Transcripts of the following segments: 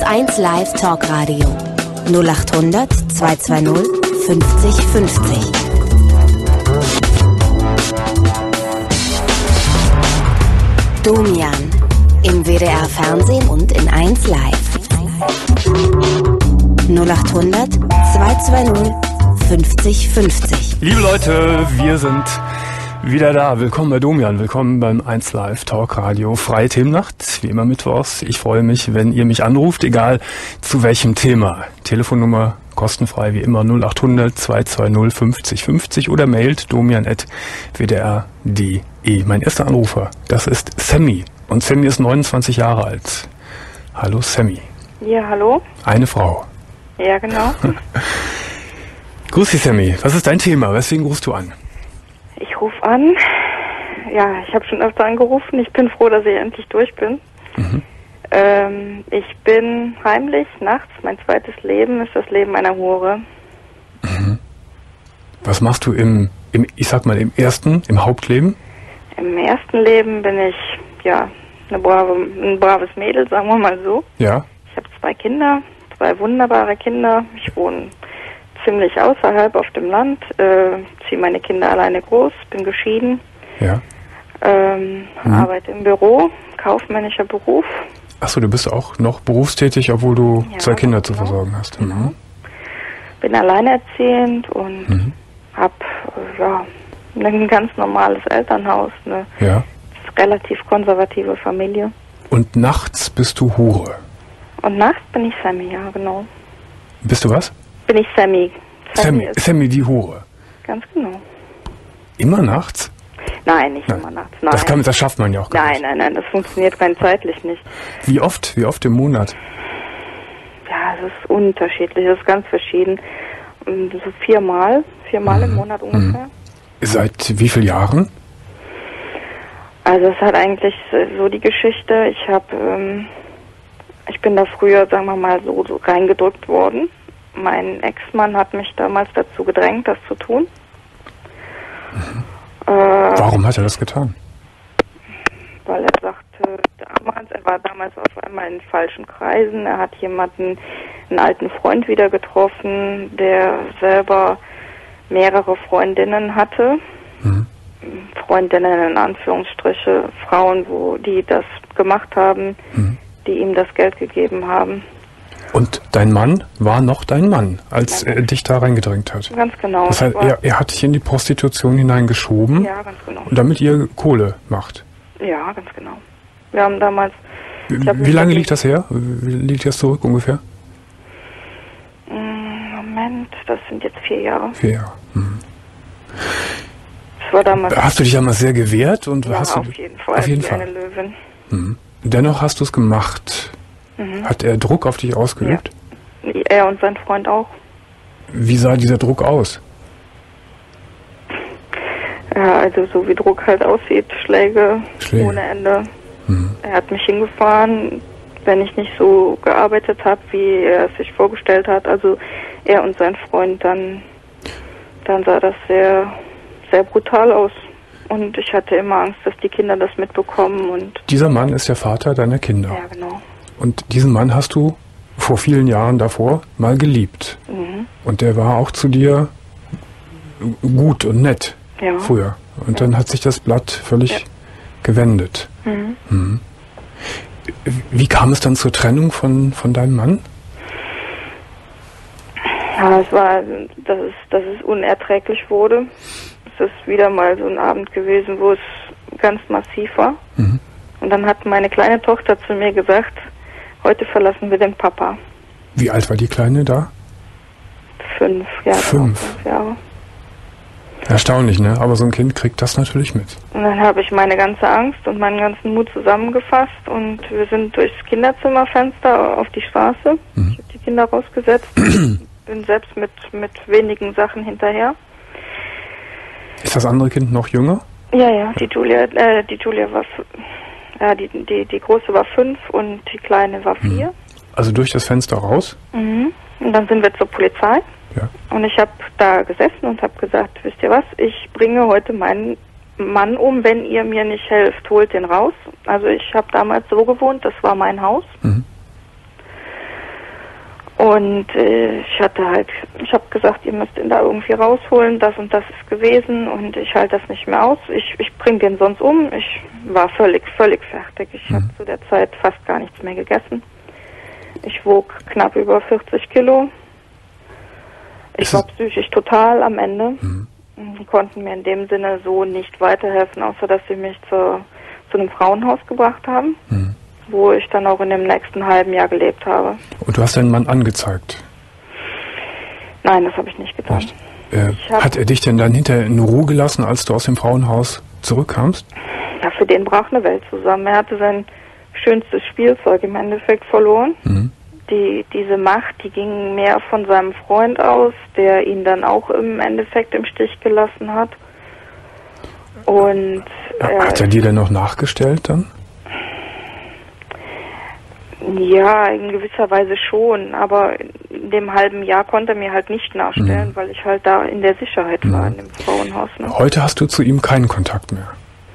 1 Live Talkradio 0800 220 50 50. Domian im WDR Fernsehen und in 1 Live 0800 220 50 50. Liebe Leute, wir sind wieder da. Willkommen bei Domian, willkommen beim 1 Live Talkradio. Freie Themennacht, wie immer mittwochs. Ich freue mich, wenn ihr mich anruft, egal zu welchem Thema. Telefonnummer kostenfrei wie immer 0800 220 50 50 oder mailt domian@wdr.de. Mein erster Anrufer, das ist Sammy. Und Sammy ist 29 Jahre alt. Hallo Sammy. Ja, hallo. Eine Frau. Ja, genau. Grüß dich Sammy. Was ist dein Thema? Weswegen rufst du an? Ich rufe an. Ja, ich habe schon öfter angerufen. Ich bin froh, dass ich endlich durch bin. Mhm. Ich bin heimlich nachts. Mein zweites Leben ist das Leben einer Hure. Mhm. Was machst du im Hauptleben? Im ersten Leben bin ich, ja, ein braves Mädel, sagen wir mal so. Ja. Ich habe 2 Kinder, 2 wunderbare Kinder. Ich wohne ziemlich außerhalb auf dem Land, ziehe meine Kinder alleine groß, bin geschieden, Ja. Arbeite im Büro, kaufmännischer Beruf. Achso, du bist auch noch berufstätig, obwohl du Ja, 2 Kinder zu genau. versorgen hast. Genau. Mhm. Bin alleinerziehend und habe ein ganz normales Elternhaus, eine Ja. relativ konservative Familie. Und nachts bist du Hure. Und nachts bin ich Sammy, ja genau. Bist du was? Bin ich Sammy. Ist Sammy die Hure. ganz genau. Immer nachts? Nein, nicht Nein. immer nachts. Nein. Das schafft man ja auch gar nicht. Nein, das funktioniert rein zeitlich nicht. Wie oft im Monat? Ja, es ist unterschiedlich, es ist ganz verschieden. So 4-mal im Monat ungefähr. Seit wie vielen Jahren? Also es hat eigentlich so die Geschichte, ich bin da früher, sagen wir mal, so reingedrückt worden. Mein Ex-Mann hat mich damals dazu gedrängt, das zu tun. Warum hat er das getan? Weil er sagte, er war damals auf einmal in falschen Kreisen. Er hat einen alten Freund wieder getroffen, der selber mehrere Freundinnen hatte. Freundinnen in Anführungsstriche, Frauen, die das gemacht haben, die ihm das Geld gegeben haben. Und dein Mann war noch dein Mann, als er dich da reingedrängt hat. Ganz genau. Das heißt, er hat dich in die Prostitution hineingeschoben, Ja, ganz genau. und damit ihr Kohle macht. Ja, ganz genau. Wir haben damals... Wie lange liegt das her? Wie liegt das zurück ungefähr? Moment, das sind jetzt 4 Jahre. 4 Jahre. Das war damals... Hast du dich damals sehr gewehrt? Und Ja, hast du, auf jeden Fall. Auf jeden wie Fall. eine Löwin. Dennoch hast du es gemacht. Hat er Druck auf dich ausgeübt? Ja. Er und sein Freund auch. Wie sah dieser Druck aus? Ja, also so wie Druck halt aussieht, Schläge. Ohne Ende. Er hat mich hingefahren, wenn ich nicht so gearbeitet habe, wie er es sich vorgestellt hat. Also er und sein Freund, dann sah das sehr, sehr brutal aus. Und ich hatte immer Angst, dass die Kinder das mitbekommen. Und Dieser Mann ist der Vater deiner Kinder. ja, genau. Und diesen Mann hast du vor vielen Jahren davor mal geliebt. Und der war auch zu dir gut und nett Ja. früher. Und dann hat sich das Blatt völlig gewendet. Wie kam es dann zur Trennung von deinem Mann? Ja, dass es unerträglich wurde. Es ist wieder mal so ein Abend gewesen, wo es ganz massiv war. Und dann hat meine kleine Tochter zu mir gesagt, heute verlassen wir den Papa. Wie alt war die Kleine da? 5 Jahre. 5. 5 Jahre. Erstaunlich, ne? Aber so ein Kind kriegt das natürlich mit. Und dann habe ich meine ganze Angst und meinen ganzen Mut zusammengefasst und wir sind durchs Kinderzimmerfenster auf die Straße. Ich habe die Kinder rausgesetzt, bin selbst mit wenigen Sachen hinterher. Ist das andere Kind noch jünger? Ja, die Julia war, die Große war 5 und die Kleine war 4. Also durch das Fenster raus? Und dann sind wir zur Polizei. Ja. Und ich habe da gesessen und habe gesagt, wisst ihr was, ich bringe heute meinen Mann um, wenn ihr mir nicht helft, holt den raus. Also ich habe damals so gewohnt, das war mein Haus. Und ich habe gesagt, ihr müsst ihn da irgendwie rausholen, das und das ist gewesen und ich halte das nicht mehr aus. Ich bringe den sonst um. Ich war völlig fertig. Ich habe zu der Zeit fast gar nichts mehr gegessen. Ich wog knapp über 40 Kilo. Ich war psychisch total am Ende. Die konnten mir in dem Sinne so nicht weiterhelfen, außer dass sie mich zu einem Frauenhaus gebracht haben, wo ich dann auch in dem nächsten halben Jahr gelebt habe. Und du hast deinen Mann angezeigt? Nein, das habe ich nicht getan. Hat er dich denn dann hinterher in Ruhe gelassen, als du aus dem Frauenhaus zurückkamst? Ja, für den brach eine Welt zusammen. Er hatte sein schönstes Spielzeug im Endeffekt verloren. Diese Macht, die ging mehr von seinem Freund aus, der ihn dann auch im Endeffekt im Stich gelassen hat. Und hat er dir denn noch nachgestellt dann? Ja, in gewisser Weise schon, aber in dem halben Jahr konnte er mir halt nicht nachstellen, weil ich halt da in der Sicherheit war, in dem Frauenhaus. Ne? Heute hast du zu ihm keinen Kontakt mehr?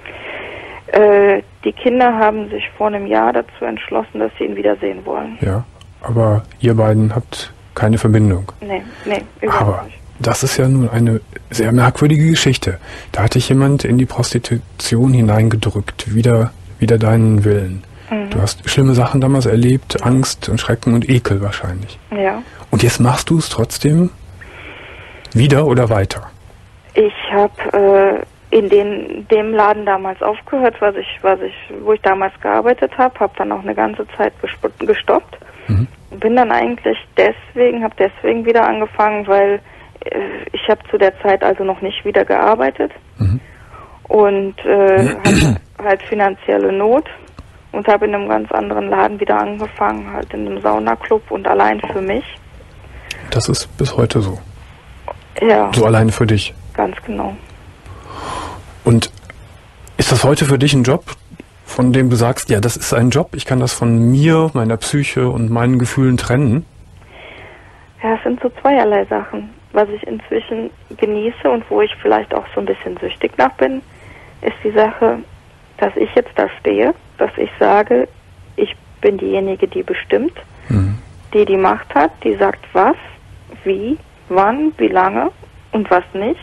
Die Kinder haben sich vor einem Jahr dazu entschlossen, dass sie ihn wiedersehen wollen. Ja, aber ihr beiden habt keine Verbindung? Nee, überhaupt nicht. Das ist ja nun eine sehr merkwürdige Geschichte. Da hat dich jemand in die Prostitution hineingedrückt, wider deinen Willen. Du hast schlimme Sachen damals erlebt, Angst und Schrecken und Ekel wahrscheinlich. Ja. Und jetzt machst du es trotzdem wieder oder weiter? Ich habe in dem Laden damals aufgehört, wo ich damals gearbeitet habe dann auch eine ganze Zeit gestoppt. Bin dann eigentlich deswegen wieder angefangen, weil ich habe zu der Zeit also noch nicht wieder gearbeitet und hatte halt finanzielle Not. Und habe in einem ganz anderen Laden wieder angefangen, halt in einem Saunaclub und allein für mich. Das ist bis heute so? Ja. So alleine für dich? Ganz genau. Und ist das heute für dich ein Job, von dem du sagst, ja, das ist ein Job, ich kann das von mir, meiner Psyche und meinen Gefühlen trennen? Ja, es sind so zweierlei Sachen. Was ich inzwischen genieße und wo ich vielleicht auch so ein bisschen süchtig nach bin, ist die Sache, dass ich jetzt da stehe, dass ich sage, ich bin diejenige, die bestimmt, die Macht hat, die sagt was, wie, wann, wie lange und was nicht.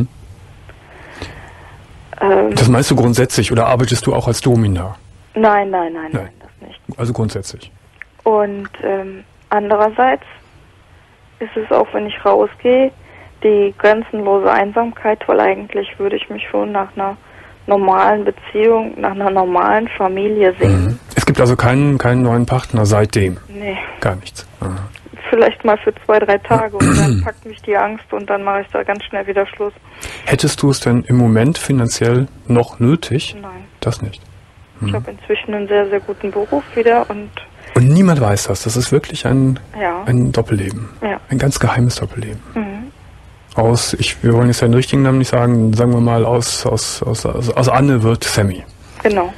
Das meinst du grundsätzlich oder arbeitest du auch als Domina? Nein, das nicht. Also grundsätzlich. Und andererseits ist es auch, wenn ich rausgehe, die grenzenlose Einsamkeit, weil eigentlich würde ich mich schon nach einer normalen Beziehung, nach einer normalen Familie sehen. Es gibt also keinen neuen Partner seitdem? Nee. Gar nichts? Vielleicht mal für 2-3 Tage und dann packt mich die Angst und dann mache ich da ganz schnell wieder Schluss. Hättest du es denn im Moment finanziell noch nötig? Nein. Das nicht? Ich habe inzwischen einen sehr, sehr guten Beruf wieder und niemand weiß das. Das ist wirklich ein Doppelleben. Ja. Ein ganz geheimes Doppelleben. Wir wollen jetzt den richtigen Namen nicht sagen, sagen wir mal, aus Anne wird Sammy. Genau.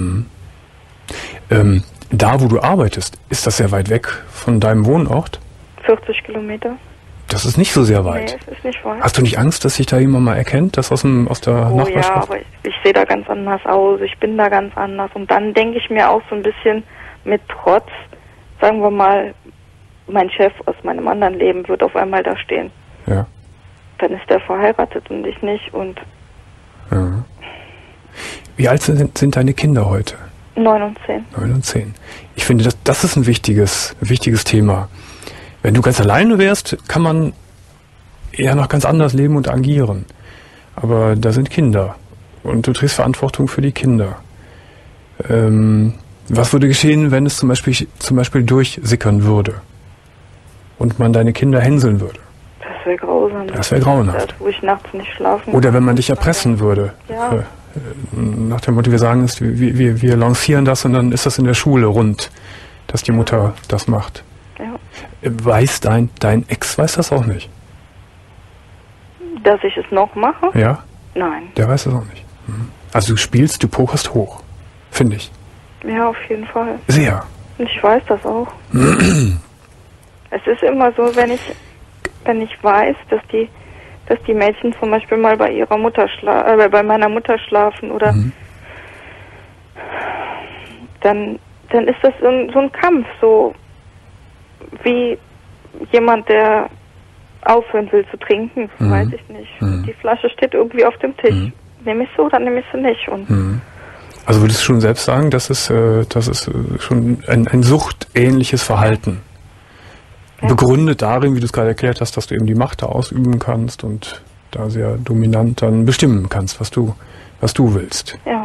Da, wo du arbeitest, ist das sehr weit weg von deinem Wohnort? 40 Kilometer. Das ist nicht so sehr weit. Nee, es ist nicht weit. Hast du nicht Angst, dass sich da jemand mal erkennt, das aus der Nachbarschaft? Ja, aber ich sehe da ganz anders aus, ich bin da ganz anders. Und dann denke ich mir auch so ein bisschen mit Trotz, sagen wir mal, mein Chef aus meinem anderen Leben wird auf einmal da stehen. Ja. Dann ist der verheiratet und ich nicht. Und ja. Wie alt sind deine Kinder heute? 9 und 10. 9 und 10. Ich finde, das ist ein wichtiges Thema. Wenn du ganz alleine wärst, kann man eher noch ganz anders leben und agieren. Aber da sind Kinder und du trägst Verantwortung für die Kinder. Was würde geschehen, wenn es zum Beispiel durchsickern würde und man deine Kinder hänseln würde? Das wäre grausam. Das wäre grauenhaft. Wo ich nachts nicht schlafen Oder wenn man dich erpressen würde. Ja. Nach dem Motto, wir sagen es, wir lancieren das und dann ist das in der Schule rund, dass die Mutter das macht. Ja. Weiß dein Ex weiß das auch nicht? Dass ich es noch mache? Ja? Nein. Der weiß das auch nicht. Also du pokerst hoch, finde ich. Ja, auf jeden Fall. Sehr. Und ich weiß das auch. Es ist immer so, wenn ich weiß, dass die Mädchen zum Beispiel mal bei ihrer Mutter bei meiner Mutter schlafen oder dann ist das so ein Kampf, so wie jemand, der aufhören will zu trinken, weiß ich nicht. Die Flasche steht irgendwie auf dem Tisch. Nehme ich sie oder nehme ich sie nicht? Und also würdest du schon selbst sagen, das ist schon ein suchtähnliches Verhalten. Ja. Begründet darin, wie du es gerade erklärt hast, dass du eben die Macht da ausüben kannst und da sehr dominant dann bestimmen kannst, was du willst. Ja.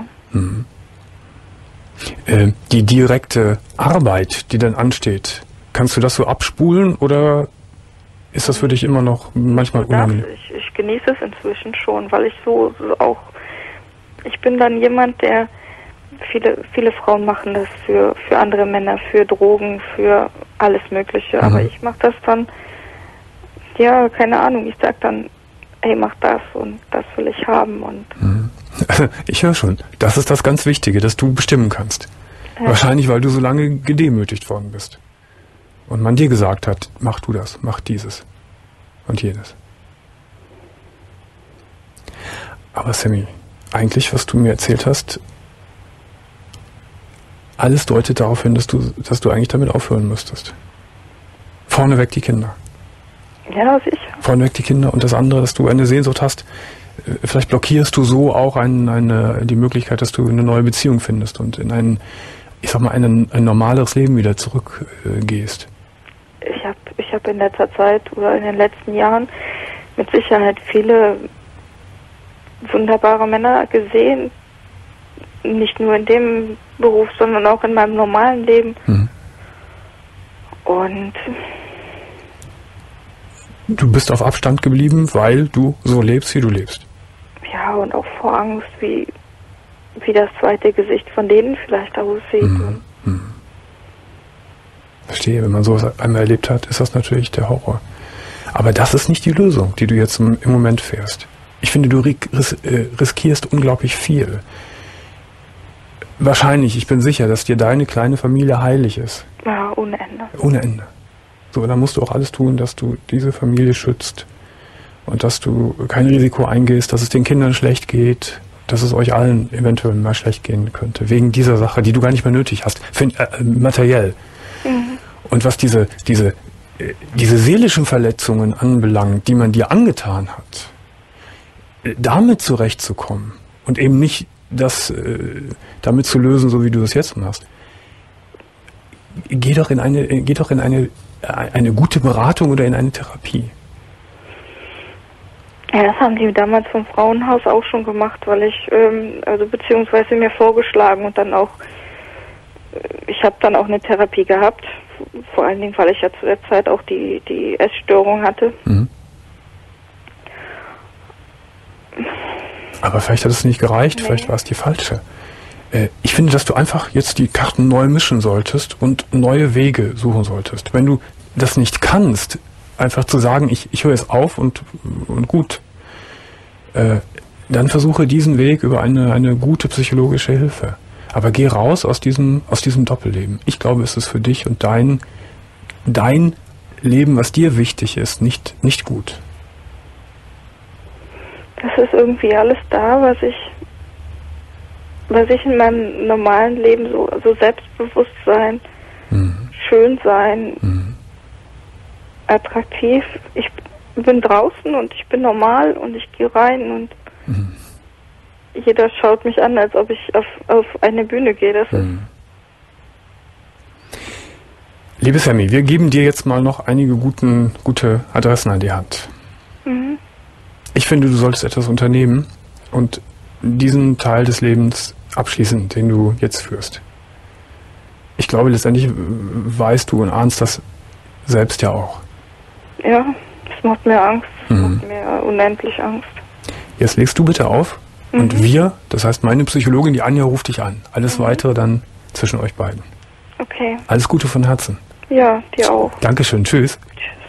Die direkte Arbeit, die dann ansteht, kannst du das so abspulen oder ist das für dich immer noch manchmal unangenehm? Ich genieße es inzwischen schon, weil ich so auch, ich bin dann jemand, der, viele Frauen machen das für andere Männer, für Drogen, für alles Mögliche, aber ich mache das dann, ja, keine Ahnung, ich sag dann, hey, mach das und das will ich haben und... Ich höre schon, das ist das ganz Wichtige, dass du bestimmen kannst. Ja. Wahrscheinlich, weil du so lange gedemütigt worden bist. Und man dir gesagt hat, mach du das, mach dieses und jenes. Aber Sammy, eigentlich, was du mir erzählt hast, alles deutet darauf hin, dass du eigentlich damit aufhören müsstest. Vorneweg die Kinder. Ja, sicher. Vorneweg die Kinder und das andere, dass du eine Sehnsucht hast, vielleicht blockierst du so auch die Möglichkeit, dass du eine neue Beziehung findest und in ein normaleres Leben wieder zurückgehst. Ich hab in letzter Zeit oder in den letzten Jahren mit Sicherheit viele wunderbare Männer gesehen, nicht nur in dem Beruf, sondern auch in meinem normalen Leben. Und du bist auf Abstand geblieben, weil du so lebst, wie du lebst. Ja, und auch vor Angst, wie das zweite Gesicht von denen vielleicht aussieht. Verstehe, wenn man sowas einmal erlebt hat, ist das natürlich der Horror. Aber das ist nicht die Lösung, die du jetzt im Moment fährst. Ich finde, du riskierst unglaublich viel. Wahrscheinlich, ich bin sicher, dass dir deine kleine Familie heilig ist. Ja, ohne Ende. Ohne Ende. So, dann musst du auch alles tun, dass du diese Familie schützt und dass du kein Risiko eingehst, dass es den Kindern schlecht geht, dass es euch allen eventuell mal schlecht gehen könnte, wegen dieser Sache, die du gar nicht mehr nötig hast, materiell. Und was diese seelischen Verletzungen anbelangt, die man dir angetan hat, damit zurechtzukommen und eben nicht das damit zu lösen, so wie du das jetzt machst, geh doch in eine gute Beratung oder in eine Therapie. Ja, das haben die damals vom Frauenhaus auch schon gemacht, weil ich, beziehungsweise mir vorgeschlagen und dann auch, ich habe dann auch eine Therapie gehabt, vor allen Dingen, weil ich ja zu der Zeit auch die Essstörung hatte. Aber vielleicht hat es nicht gereicht, vielleicht war es die falsche. Ich finde, dass du einfach jetzt die Karten neu mischen solltest und neue Wege suchen solltest. Wenn du das nicht kannst, einfach zu sagen, ich höre jetzt auf und gut, dann versuche diesen Weg über eine gute psychologische Hilfe. Aber geh raus aus diesem Doppelleben. Ich glaube, es ist für dich und dein Leben, was dir wichtig ist, nicht gut. Das ist irgendwie alles da, was ich in meinem normalen Leben so Selbstbewusstsein, schön sein, attraktiv. Ich bin draußen und ich bin normal und ich gehe rein und jeder schaut mich an, als ob ich auf eine Bühne gehe. Das ist Liebe Sammy, wir geben dir jetzt mal noch einige gute Adressen an die Hand. Ich finde, du solltest etwas unternehmen und diesen Teil des Lebens abschließen, den du jetzt führst. Ich glaube, letztendlich weißt du und ahnst das selbst ja auch. Ja, es macht mir Angst. Es macht mir unendlich Angst. Jetzt legst du bitte auf und wir, das heißt meine Psychologin, die Anja, ruft dich an. Alles Weitere dann zwischen euch beiden. Okay. Alles Gute von Herzen. Ja, dir auch. Dankeschön. Tschüss.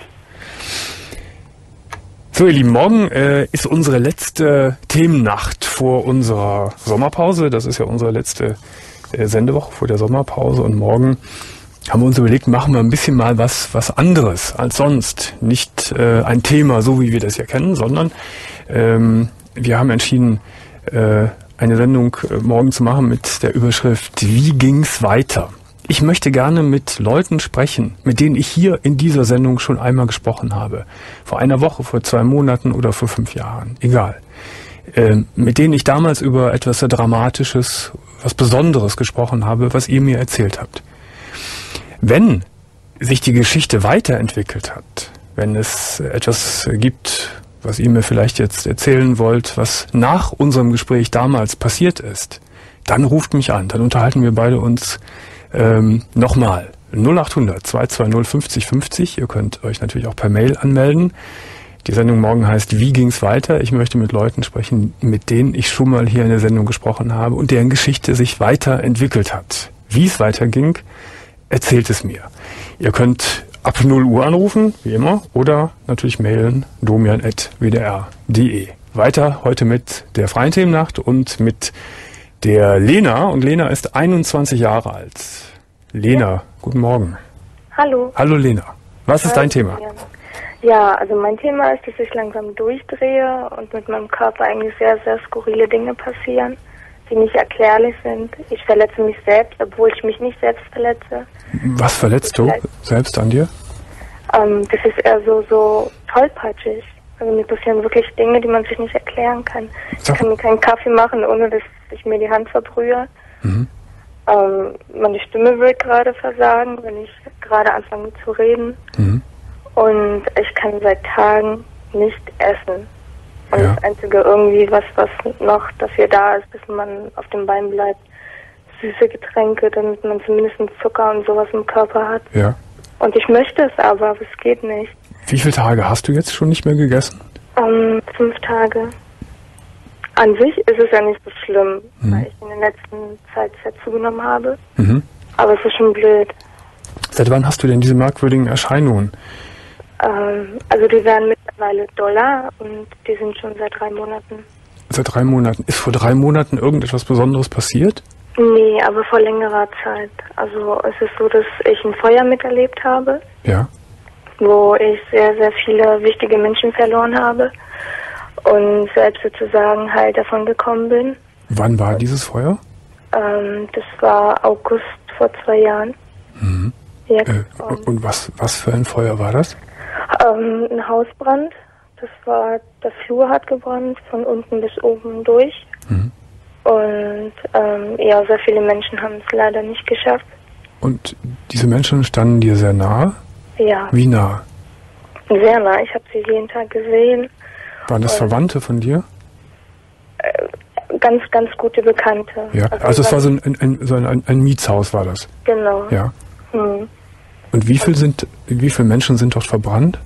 So, ihr Lieben, morgen ist unsere letzte Themennacht vor unserer Sommerpause. Das ist ja unsere letzte Sendewoche vor der Sommerpause. Und morgen haben wir uns überlegt, machen wir ein bisschen mal was anderes als sonst. Nicht ein Thema, so wie wir das ja kennen, sondern wir haben entschieden, eine Sendung morgen zu machen mit der Überschrift Wie ging's weiter? Ich möchte gerne mit Leuten sprechen, mit denen ich hier in dieser Sendung schon einmal gesprochen habe. Vor einer Woche, vor 2 Monaten oder vor 5 Jahren. Egal. Mit denen ich damals über etwas sehr Dramatisches, was Besonderes gesprochen habe, was ihr mir erzählt habt. Wenn sich die Geschichte weiterentwickelt hat, wenn es etwas gibt, was ihr mir vielleicht jetzt erzählen wollt, was nach unserem Gespräch damals passiert ist, dann ruft mich an, dann unterhalten wir beide uns nochmal. 0800 220 50 50. Ihr könnt euch natürlich auch per Mail anmelden. Die Sendung morgen heißt Wie ging's weiter? Ich möchte mit Leuten sprechen, mit denen ich schon mal hier in der Sendung gesprochen habe und deren Geschichte sich weiterentwickelt hat. Wie es weiterging, erzählt es mir. Ihr könnt ab 0 Uhr anrufen, wie immer, oder natürlich mailen domian@wdr.de. Weiter heute mit der Freien Themennacht und mit der Lena. Und Lena ist 21 Jahre alt. Lena, guten Morgen. Hallo. Hallo Lena. Was ist dein Thema? Ja, also mein Thema ist, dass ich langsam durchdrehe und mit meinem Körper eigentlich sehr, sehr skurrile Dinge passieren, die nicht erklärlich sind. Ich verletze mich selbst, obwohl ich mich nicht selbst verletze. Was verletzt du selbst an dir? Das ist eher so tollpatschig. Also mir passieren wirklich Dinge, die man sich nicht erklären kann. Ich kann mir keinen Kaffee machen, ohne dass ich mir die Hand verbrühe. Mhm. Meine Stimme will gerade versagen, wenn ich gerade anfange zu reden. Mhm. Und ich kann seit Tagen nicht essen. Und Ja. das Einzige irgendwie, was noch dafür da ist, bis man auf dem Bein bleibt, süße Getränke, damit man zumindest Zucker und sowas im Körper hat. Ja. Und ich möchte es aber es geht nicht. Wie viele Tage hast du jetzt schon nicht mehr gegessen? 5 Tage. An sich ist es ja nicht so schlimm, weil ich in der letzten Zeit sehr zugenommen habe. Mhm. Aber es ist schon blöd. Seit wann hast du denn diese merkwürdigen Erscheinungen? Also die werden mittlerweile doller und die sind schon seit 3 Monaten. Seit 3 Monaten. Ist vor 3 Monaten irgendetwas Besonderes passiert? Nee, aber vor längerer Zeit. Also es ist so, dass ich ein Feuer miterlebt habe, Ja. wo ich sehr, sehr viele wichtige Menschen verloren habe und selbst sozusagen halt davon gekommen bin. Wann war dieses Feuer? Das war August vor 2 Jahren. Mhm. Jetzt. Und was für ein Feuer war das? Ein Hausbrand. Der Flur hat gebrannt, von unten bis oben durch. Mhm. Und ja, sehr viele Menschen haben es leider nicht geschafft. Und diese Menschen standen dir sehr nahe? Ja, Wie nah? sehr nah. Ich habe sie jeden Tag gesehen. Waren das Verwandte von dir? Ganz, ganz gute Bekannte. Ja. Also es war so ein Mietshaus war das? Genau. Ja. Hm. Und wie viele Menschen sind dort verbrannt?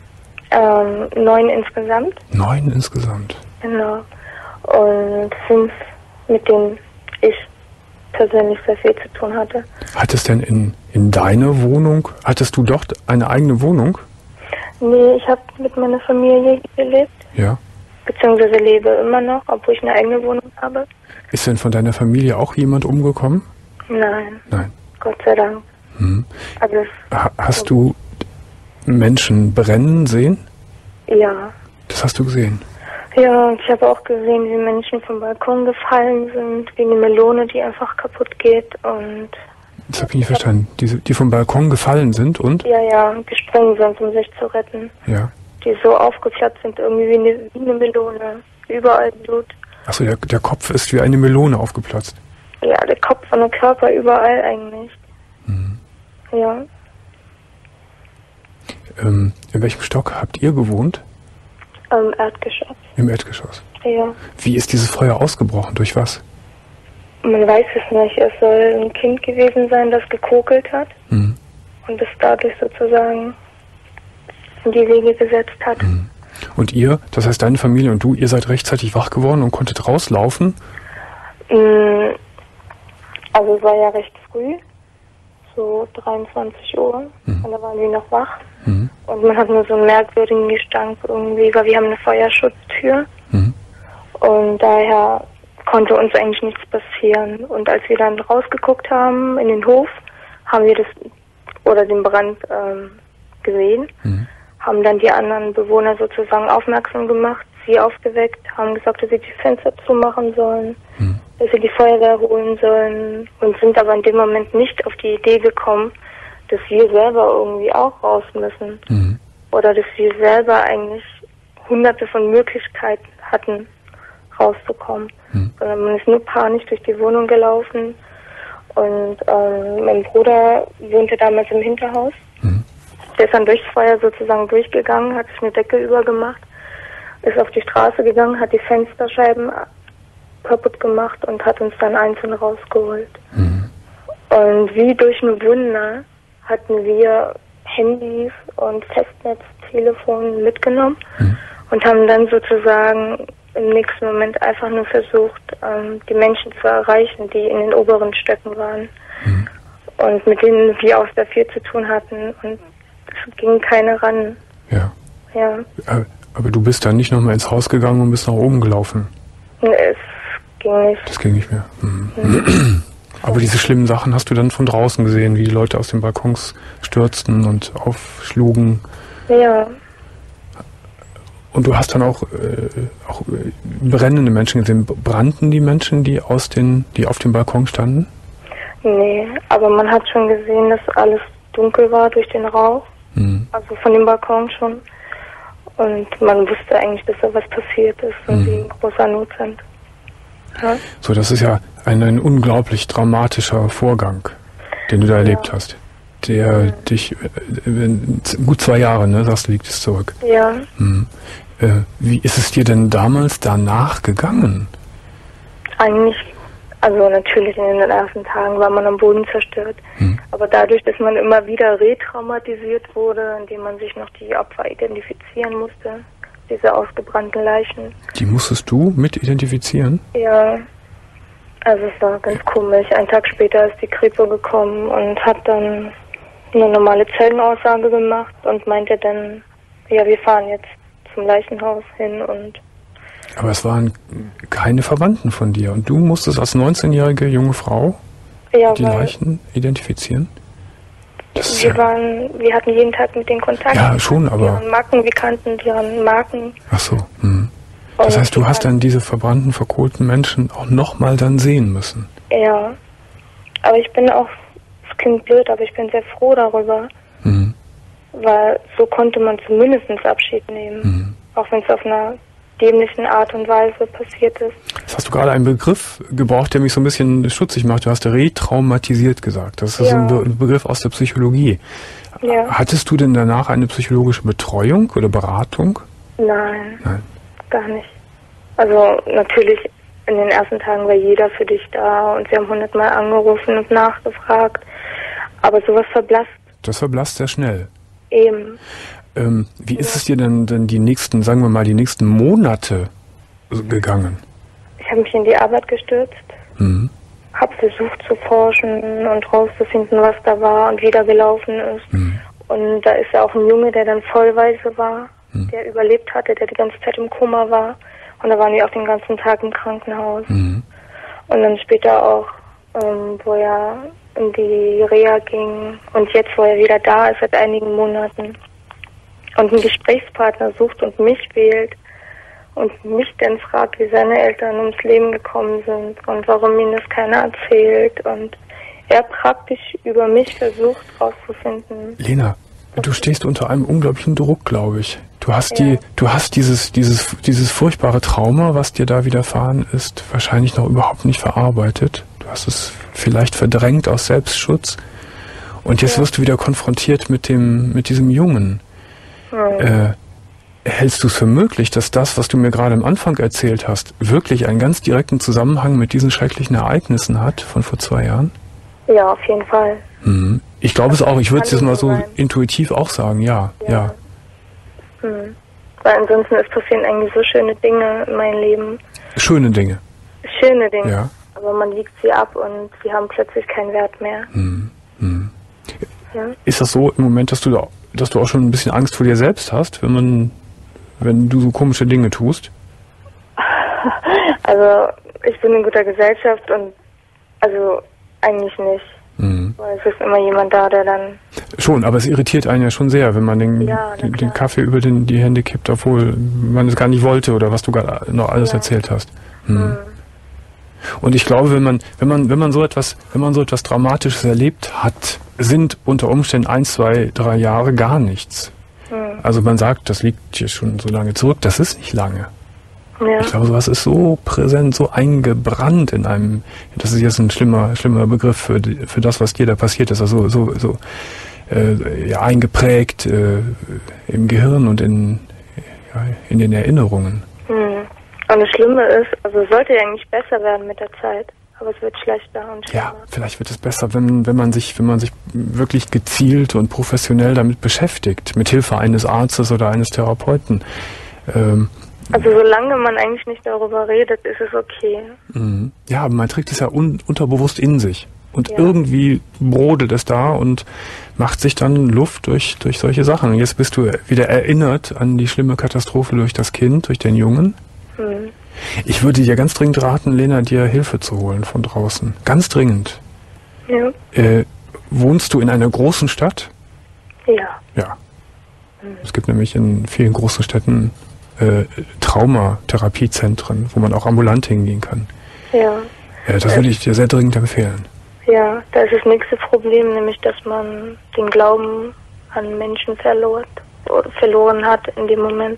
9 insgesamt. 9 insgesamt. Genau. Und 5, mit denen ich persönlich sehr viel zu tun hatte. Hat es denn in deiner Wohnung, hattest du dort eine eigene Wohnung? Nee, ich habe mit meiner Familie gelebt, Ja. beziehungsweise lebe immer noch, obwohl ich eine eigene Wohnung habe. Ist denn von deiner Familie auch jemand umgekommen? Nein, Nein. Gott sei Dank. Hm. Also Hast du Menschen brennen sehen? ja. Das hast du gesehen. Ja, und ich habe auch gesehen, wie Menschen vom Balkon gefallen sind, wie eine Melone, die einfach kaputt geht und Das habe ich nicht verstanden. Die vom Balkon gefallen sind und? ja, gesprungen sind, um sich zu retten. Ja. Die so aufgeplatzt sind, irgendwie wie eine Melone. Überall Blut. Achso, der Kopf ist wie eine Melone aufgeplatzt. Ja, der Kopf und der Körper überall eigentlich. Mhm. Ja. In welchem Stock habt ihr gewohnt? Erdgeschoss. Im Erdgeschoss. Ja. Wie ist dieses Feuer ausgebrochen? Durch was? Man weiß es nicht. Es soll ein Kind gewesen sein, das gekokelt hat Mhm. und es dadurch sozusagen in die Wege gesetzt hat. Mhm. Und ihr, das heißt deine Familie und du, ihr seid rechtzeitig wach geworden und konntet rauslaufen? Also es war ja recht früh, so 23 Uhr, und da waren wir noch wach. Mhm. Und man hat nur so einen merkwürdigen Gestank irgendwie, weil wir haben eine Feuerschutztür. Mhm. Und daher konnte uns eigentlich nichts passieren. Und als wir dann rausgeguckt haben in den Hof, haben wir den Brand gesehen, haben dann die anderen Bewohner sozusagen aufmerksam gemacht, sie aufgeweckt, haben gesagt, dass sie die Fenster zumachen sollen. dass sie die Feuerwehr holen sollen und sind aber in dem Moment nicht auf die Idee gekommen, dass wir selber irgendwie auch raus müssen. Mhm. Oder dass wir selber eigentlich hunderte von Möglichkeiten hatten, rauszukommen. Sondern man ist nur panisch durch die Wohnung gelaufen. Und mein Bruder wohnte damals im Hinterhaus. Der ist dann durchs Feuer sozusagen durchgegangen, hat sich eine Decke übergemacht, ist auf die Straße gegangen, hat die Fensterscheiben kaputt gemacht und hat uns dann einzeln rausgeholt. Und wie durch ein Wunder hatten wir Handys und Festnetztelefon mitgenommen und haben dann sozusagen im nächsten Moment einfach nur versucht, die Menschen zu erreichen, die in den oberen Stöcken waren und mit denen wir aus der 4 zu tun hatten, und es ging keine ran. Ja. Ja. Aber du bist dann nicht nochmal ins Haus gegangen und bist nach oben gelaufen? Es ging nicht. Das ging nicht mehr. Aber diese schlimmen Sachen hast du dann von draußen gesehen, wie die Leute aus den Balkons stürzten und aufschlugen? Ja. Und du hast dann auch brennende Menschen gesehen. Brannten die Menschen, die auf dem Balkon standen? Nee, aber man hat schon gesehen, dass alles dunkel war durch den Rauch. Also von dem Balkon schon. Und man wusste eigentlich, dass da was passiert ist und die in großer Not sind. Ja? So, das ist ja ein unglaublich dramatischer Vorgang, den du da erlebt hast. Der dich gut 2 Jahre, ne, sagst du, liegt es zurück. Ja. Wie ist es dir denn damals danach gegangen? Eigentlich, also natürlich in den ersten Tagen war man am Boden zerstört. Aber dadurch, dass man immer wieder retraumatisiert wurde, indem man sich noch die Opfer identifizieren musste, diese ausgebrannten Leichen. Die musstest du mit identifizieren? Ja. Also es war ganz komisch. Einen Tag später ist die Kripo gekommen und hat dann eine normale Zeugenaussage gemacht und meinte dann, ja, wir fahren jetzt zum Leichenhaus hin und... Aber es waren keine Verwandten von dir und du musstest als 19-jährige junge Frau die Leichen identifizieren? Wir hatten jeden Tag mit denen Kontakt. Ja, schon, aber... Deren Marken, wir kannten deren Marken. Ach so, Das heißt, du hast dann diese verbrannten, verkohlten Menschen auch nochmal dann sehen müssen? Ja, aber ich bin auch, es klingt blöd, aber ich bin sehr froh darüber, weil so konnte man zumindest Abschied nehmen, auch wenn es auf einer dämlichen Art und Weise passiert ist. Jetzt hast du gerade einen Begriff gebraucht, der mich so ein bisschen stutzig macht. Du hast retraumatisiert gesagt. Das ist ein Begriff aus der Psychologie. Ja. Hattest du denn danach eine psychologische Betreuung oder Beratung? Nein, gar nicht. Also natürlich in den ersten Tagen war jeder für dich da und sie haben 100-mal angerufen und nachgefragt. Aber sowas verblasst. Das verblasst sehr schnell. Eben. Wie ist es dir denn die nächsten, sagen wir mal, die nächsten Monate gegangen? Ich habe mich in die Arbeit gestürzt, habe versucht zu forschen und rauszufinden, was da war und wie da gelaufen ist. Und da ist ja auch ein Junge, der dann vollweise war, der überlebt hatte, der die ganze Zeit im Koma war. Und da waren wir auch den ganzen Tag im Krankenhaus. Und dann später auch, wo er in die Reha ging und jetzt, wo er wieder da ist, seit einigen Monaten. Und einen Gesprächspartner sucht und mich wählt und mich dann fragt, wie seine Eltern ums Leben gekommen sind und warum ihnen das keiner erzählt. Und er praktisch über mich versucht rauszufinden. Lena, du stehst unter einem unglaublichen Druck, glaube ich. Du hast dieses furchtbare Trauma, was dir da widerfahren ist, wahrscheinlich noch überhaupt nicht verarbeitet. Du hast es vielleicht verdrängt aus Selbstschutz. Und jetzt wirst du wieder konfrontiert mit diesem Jungen. Hältst du es für möglich, dass das, was du mir gerade am Anfang erzählt hast, wirklich einen ganz direkten Zusammenhang mit diesen schrecklichen Ereignissen hat von vor 2 Jahren? Ja, auf jeden Fall. Ich glaube es auch. Ich würde es jetzt mal so intuitiv auch sagen, ja. Weil ansonsten passieren eigentlich so schöne Dinge in meinem Leben. Schöne Dinge? Schöne Dinge. Ja. Aber man wiegt sie ab und sie haben plötzlich keinen Wert mehr. Ja. Ist das so im Moment, dass du auch schon ein bisschen Angst vor dir selbst hast, wenn du so komische Dinge tust? Also ich bin in guter Gesellschaft und also eigentlich nicht. Weil es ist immer jemand da, der dann... Schon, aber es irritiert einen ja schon sehr, wenn man den Kaffee über die Hände kippt, obwohl man es gar nicht wollte oder was du gerade noch alles erzählt hast. Und ich glaube, wenn man so etwas Dramatisches erlebt hat, sind unter Umständen 1, 2, 3 Jahre gar nichts. Also man sagt, das liegt hier schon so lange zurück, das ist nicht lange. Ja. Ich glaube, sowas ist so präsent, so eingebrannt in einem, das ist jetzt ein schlimmer Begriff für das, was dir da passiert ist, also so eingeprägt im Gehirn und in den Erinnerungen. Und das Schlimme ist, also es sollte ja eigentlich besser werden mit der Zeit, aber es wird schlechter und schlimmer. Ja, vielleicht wird es besser, wenn man sich wirklich gezielt und professionell damit beschäftigt, mit Hilfe eines Arztes oder eines Therapeuten. Also solange man eigentlich nicht darüber redet, ist es okay. Ja, aber man trägt es ja unterbewusst in sich. Und irgendwie brodelt es da und macht sich dann Luft durch solche Sachen. Und jetzt bist du wieder erinnert an die schlimme Katastrophe durch das Kind, durch den Jungen. Ich würde dir ganz dringend raten, Lena, dir Hilfe zu holen von draußen. Ganz dringend. Ja. Wohnst du in einer großen Stadt? Ja. Ja. Es gibt nämlich in vielen großen Städten Traumatherapiezentren, wo man auch ambulant hingehen kann. Ja. Das würde ich dir sehr dringend empfehlen. Ja, da ist das nächste Problem, nämlich dass man den Glauben an Menschen verloren hat in dem Moment,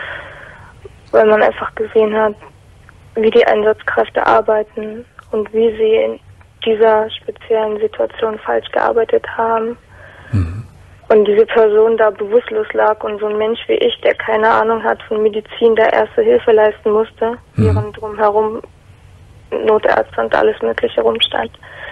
weil man einfach gesehen hat, wie die Einsatzkräfte arbeiten und wie sie in dieser speziellen Situation falsch gearbeitet haben. Und diese Person da bewusstlos lag und so ein Mensch wie ich, der keine Ahnung hat von Medizin, der Erste Hilfe leisten musste, während drumherum Notärzte und alles Mögliche rumstand.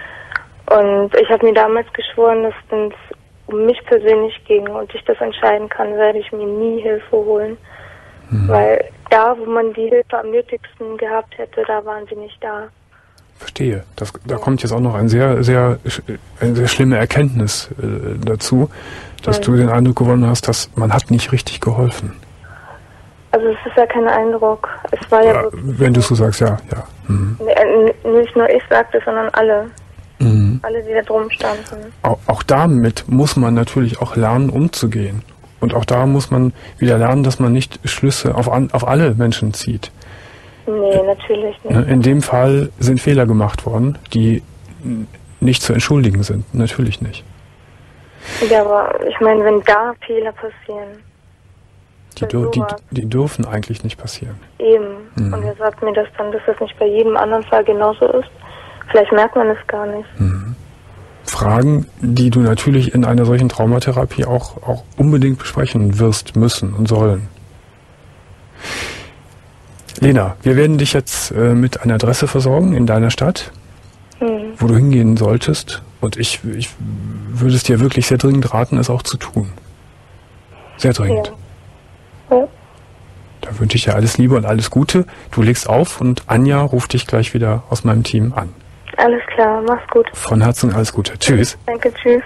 Und ich habe mir damals geschworen, dass wenn es um mich persönlich ging und ich das entscheiden kann, werde ich mir nie Hilfe holen. Weil da, wo man die Hilfe am nötigsten gehabt hätte, da waren sie nicht da. Verstehe. Da kommt jetzt auch noch eine sehr schlimme Erkenntnis dazu, dass du den Eindruck gewonnen hast, dass man hat nicht richtig geholfen. Also es ist ja kein Eindruck. Es war ja wenn du so sagst, ja. Nicht nur ich sagte, sondern alle. Alle, die da drum standen. Auch damit muss man natürlich auch lernen, umzugehen. Und auch da muss man wieder lernen, dass man nicht Schlüsse auf alle Menschen zieht. Nee, natürlich nicht. In dem Fall sind Fehler gemacht worden, die nicht zu entschuldigen sind. Natürlich nicht. Ja, aber ich meine, wenn da Fehler passieren. Die dürfen eigentlich nicht passieren. Eben. Und wer sagt mir das dann, dass das nicht bei jedem anderen Fall genauso ist? Vielleicht merkt man es gar nicht. Fragen, die du natürlich in einer solchen Traumatherapie auch unbedingt besprechen wirst, müssen und sollen. Lena, wir werden dich jetzt mit einer Adresse versorgen in deiner Stadt, wo du hingehen solltest. Und ich würde es dir wirklich sehr dringend raten, es auch zu tun. Sehr dringend. Ja. Da wünsche ich dir alles Liebe und alles Gute. Du legst auf und Anja ruft dich gleich wieder aus meinem Team an. Alles klar, mach's gut. Von Herzen alles Gute. Tschüss. Danke, tschüss.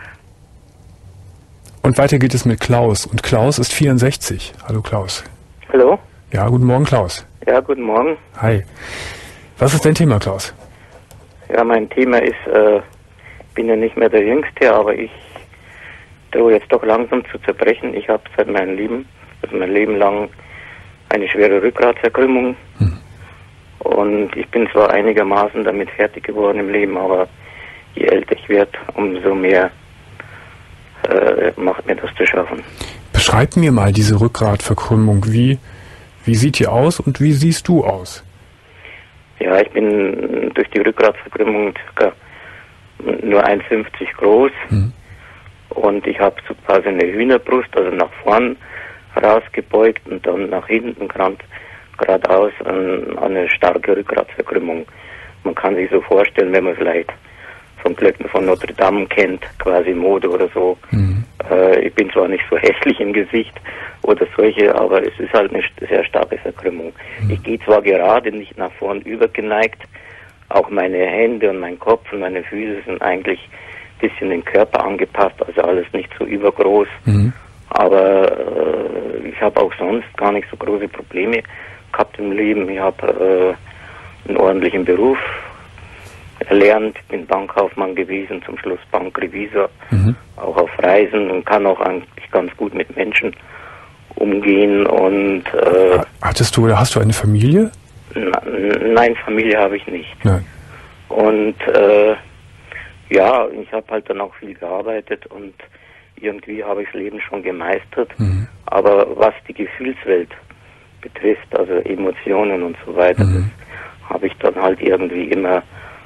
Und weiter geht es mit Klaus. Und Klaus ist 64. Hallo Klaus. Hallo. Ja, guten Morgen Klaus. Ja, guten Morgen. Hi. Was ist dein Thema, Klaus? Ja, mein Thema ist, bin ja nicht mehr der Jüngste, aber ich drohe jetzt doch langsam zu zerbrechen. Ich habe seit mein Leben lang eine schwere Rückgratverkrümmung. Und ich bin zwar einigermaßen damit fertig geworden im Leben, aber je älter ich werde, umso mehr macht mir das zu schaffen. Beschreib mir mal diese Rückgratverkrümmung. Wie sieht die aus und wie siehst du aus? Ja, ich bin durch die Rückgratverkrümmung ca. nur 1,50 groß und ich habe so quasi eine Hühnerbrust, also nach vorn rausgebeugt und dann nach hinten geradeaus eine starke Rückgratverkrümmung. Man kann sich so vorstellen, wenn man vielleicht vom Glöckner von Notre Dame kennt, quasi Mode oder so. Ich bin zwar nicht so hässlich im Gesicht oder solche, aber es ist halt eine sehr starke Verkrümmung. Ich gehe zwar gerade nicht nach vorn übergeneigt, auch meine Hände und mein Kopf und meine Füße sind eigentlich ein bisschen den Körper angepasst, also alles nicht so übergroß. Aber ich habe auch sonst gar nicht so große Probleme gehabt im Leben. Ich habe einen ordentlichen Beruf erlernt, bin Bankkaufmann gewesen, zum Schluss Bankrevisor, auch auf Reisen und kann auch eigentlich ganz gut mit Menschen umgehen. Und hast du eine Familie? Nein, Familie habe ich nicht. Nein. Und ja, ich habe halt dann auch viel gearbeitet und irgendwie habe ich das Leben schon gemeistert. Aber was die Gefühlswelt betrifft, also Emotionen und so weiter, das habe ich dann halt irgendwie immer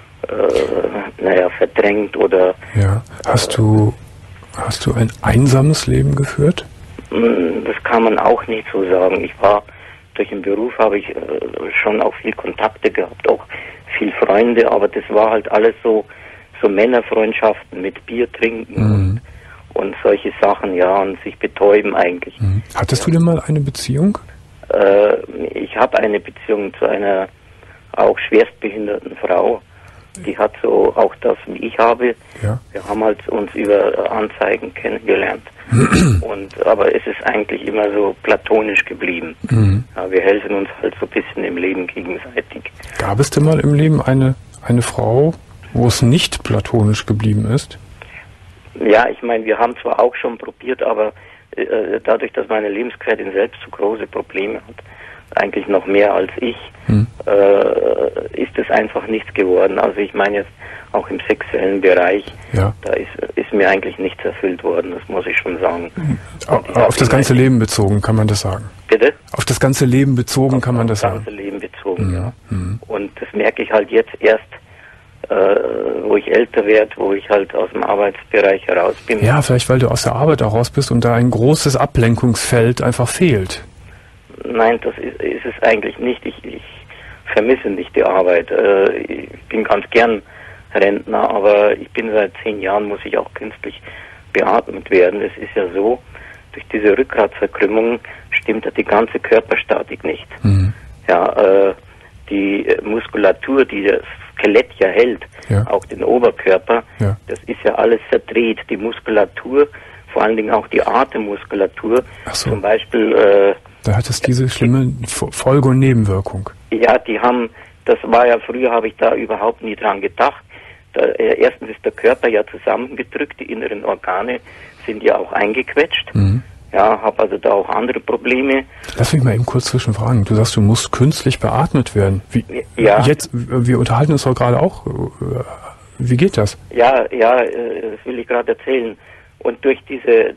verdrängt oder... Ja. Hast du ein einsames Leben geführt? Das kann man auch nicht so sagen. Durch den Beruf habe ich schon auch viel Kontakte gehabt, auch viel Freunde, aber das war halt alles so Männerfreundschaften mit Bier trinken und solche Sachen, ja, und sich betäuben eigentlich. Hattest du denn mal eine Beziehung? Ich habe eine Beziehung zu einer auch schwerstbehinderten Frau. Die hat so auch das, wie ich habe. Ja. Wir haben halt uns über Anzeigen kennengelernt. Aber es ist eigentlich immer so platonisch geblieben. Ja, wir helfen uns halt so ein bisschen im Leben gegenseitig. Gab es denn mal im Leben eine Frau, wo es nicht platonisch geblieben ist? Ja, ich meine, wir haben zwar auch schon probiert, aber dadurch, dass meine Lebensgefährtin selbst so große Probleme hat, eigentlich noch mehr als ich, ist es einfach nichts geworden. Also ich meine jetzt auch im sexuellen Bereich, da ist mir eigentlich nichts erfüllt worden, das muss ich schon sagen. Auf das ganze Leben bezogen kann man das sagen? Bitte? Auf das ganze Leben bezogen kann man das sagen? Auf das ganze Leben bezogen, ja. Und das merke ich halt jetzt erst, wo ich älter werde, wo ich halt aus dem Arbeitsbereich heraus bin. Ja, vielleicht weil du aus der Arbeit auch raus bist und da ein großes Ablenkungsfeld einfach fehlt. Nein, das ist es eigentlich nicht. Ich vermisse nicht die Arbeit. Ich bin ganz gern Rentner, aber ich bin seit 10 Jahren, muss ich auch künstlich beatmet werden. Es ist ja so, durch diese Rückgratverkrümmung stimmt ja die ganze Körperstatik nicht. Ja, die Muskulatur, die das Skelett ja hält, auch den Oberkörper, das ist ja alles verdreht. Die Muskulatur, vor allen Dingen auch die Atemmuskulatur, zum Beispiel... Da hat es diese schlimme Folge- und Nebenwirkung. Ja, das war ja, früher habe ich da überhaupt nie dran gedacht. Erstens ist der Körper ja zusammengedrückt, die inneren Organe sind ja auch eingequetscht. Ja, habe also da auch andere Probleme. Lass mich mal eben kurz zwischenfragen. Du sagst, du musst künstlich beatmet werden. Wir unterhalten uns doch gerade auch. Wie geht das? Ja, das will ich gerade erzählen. Und durch diese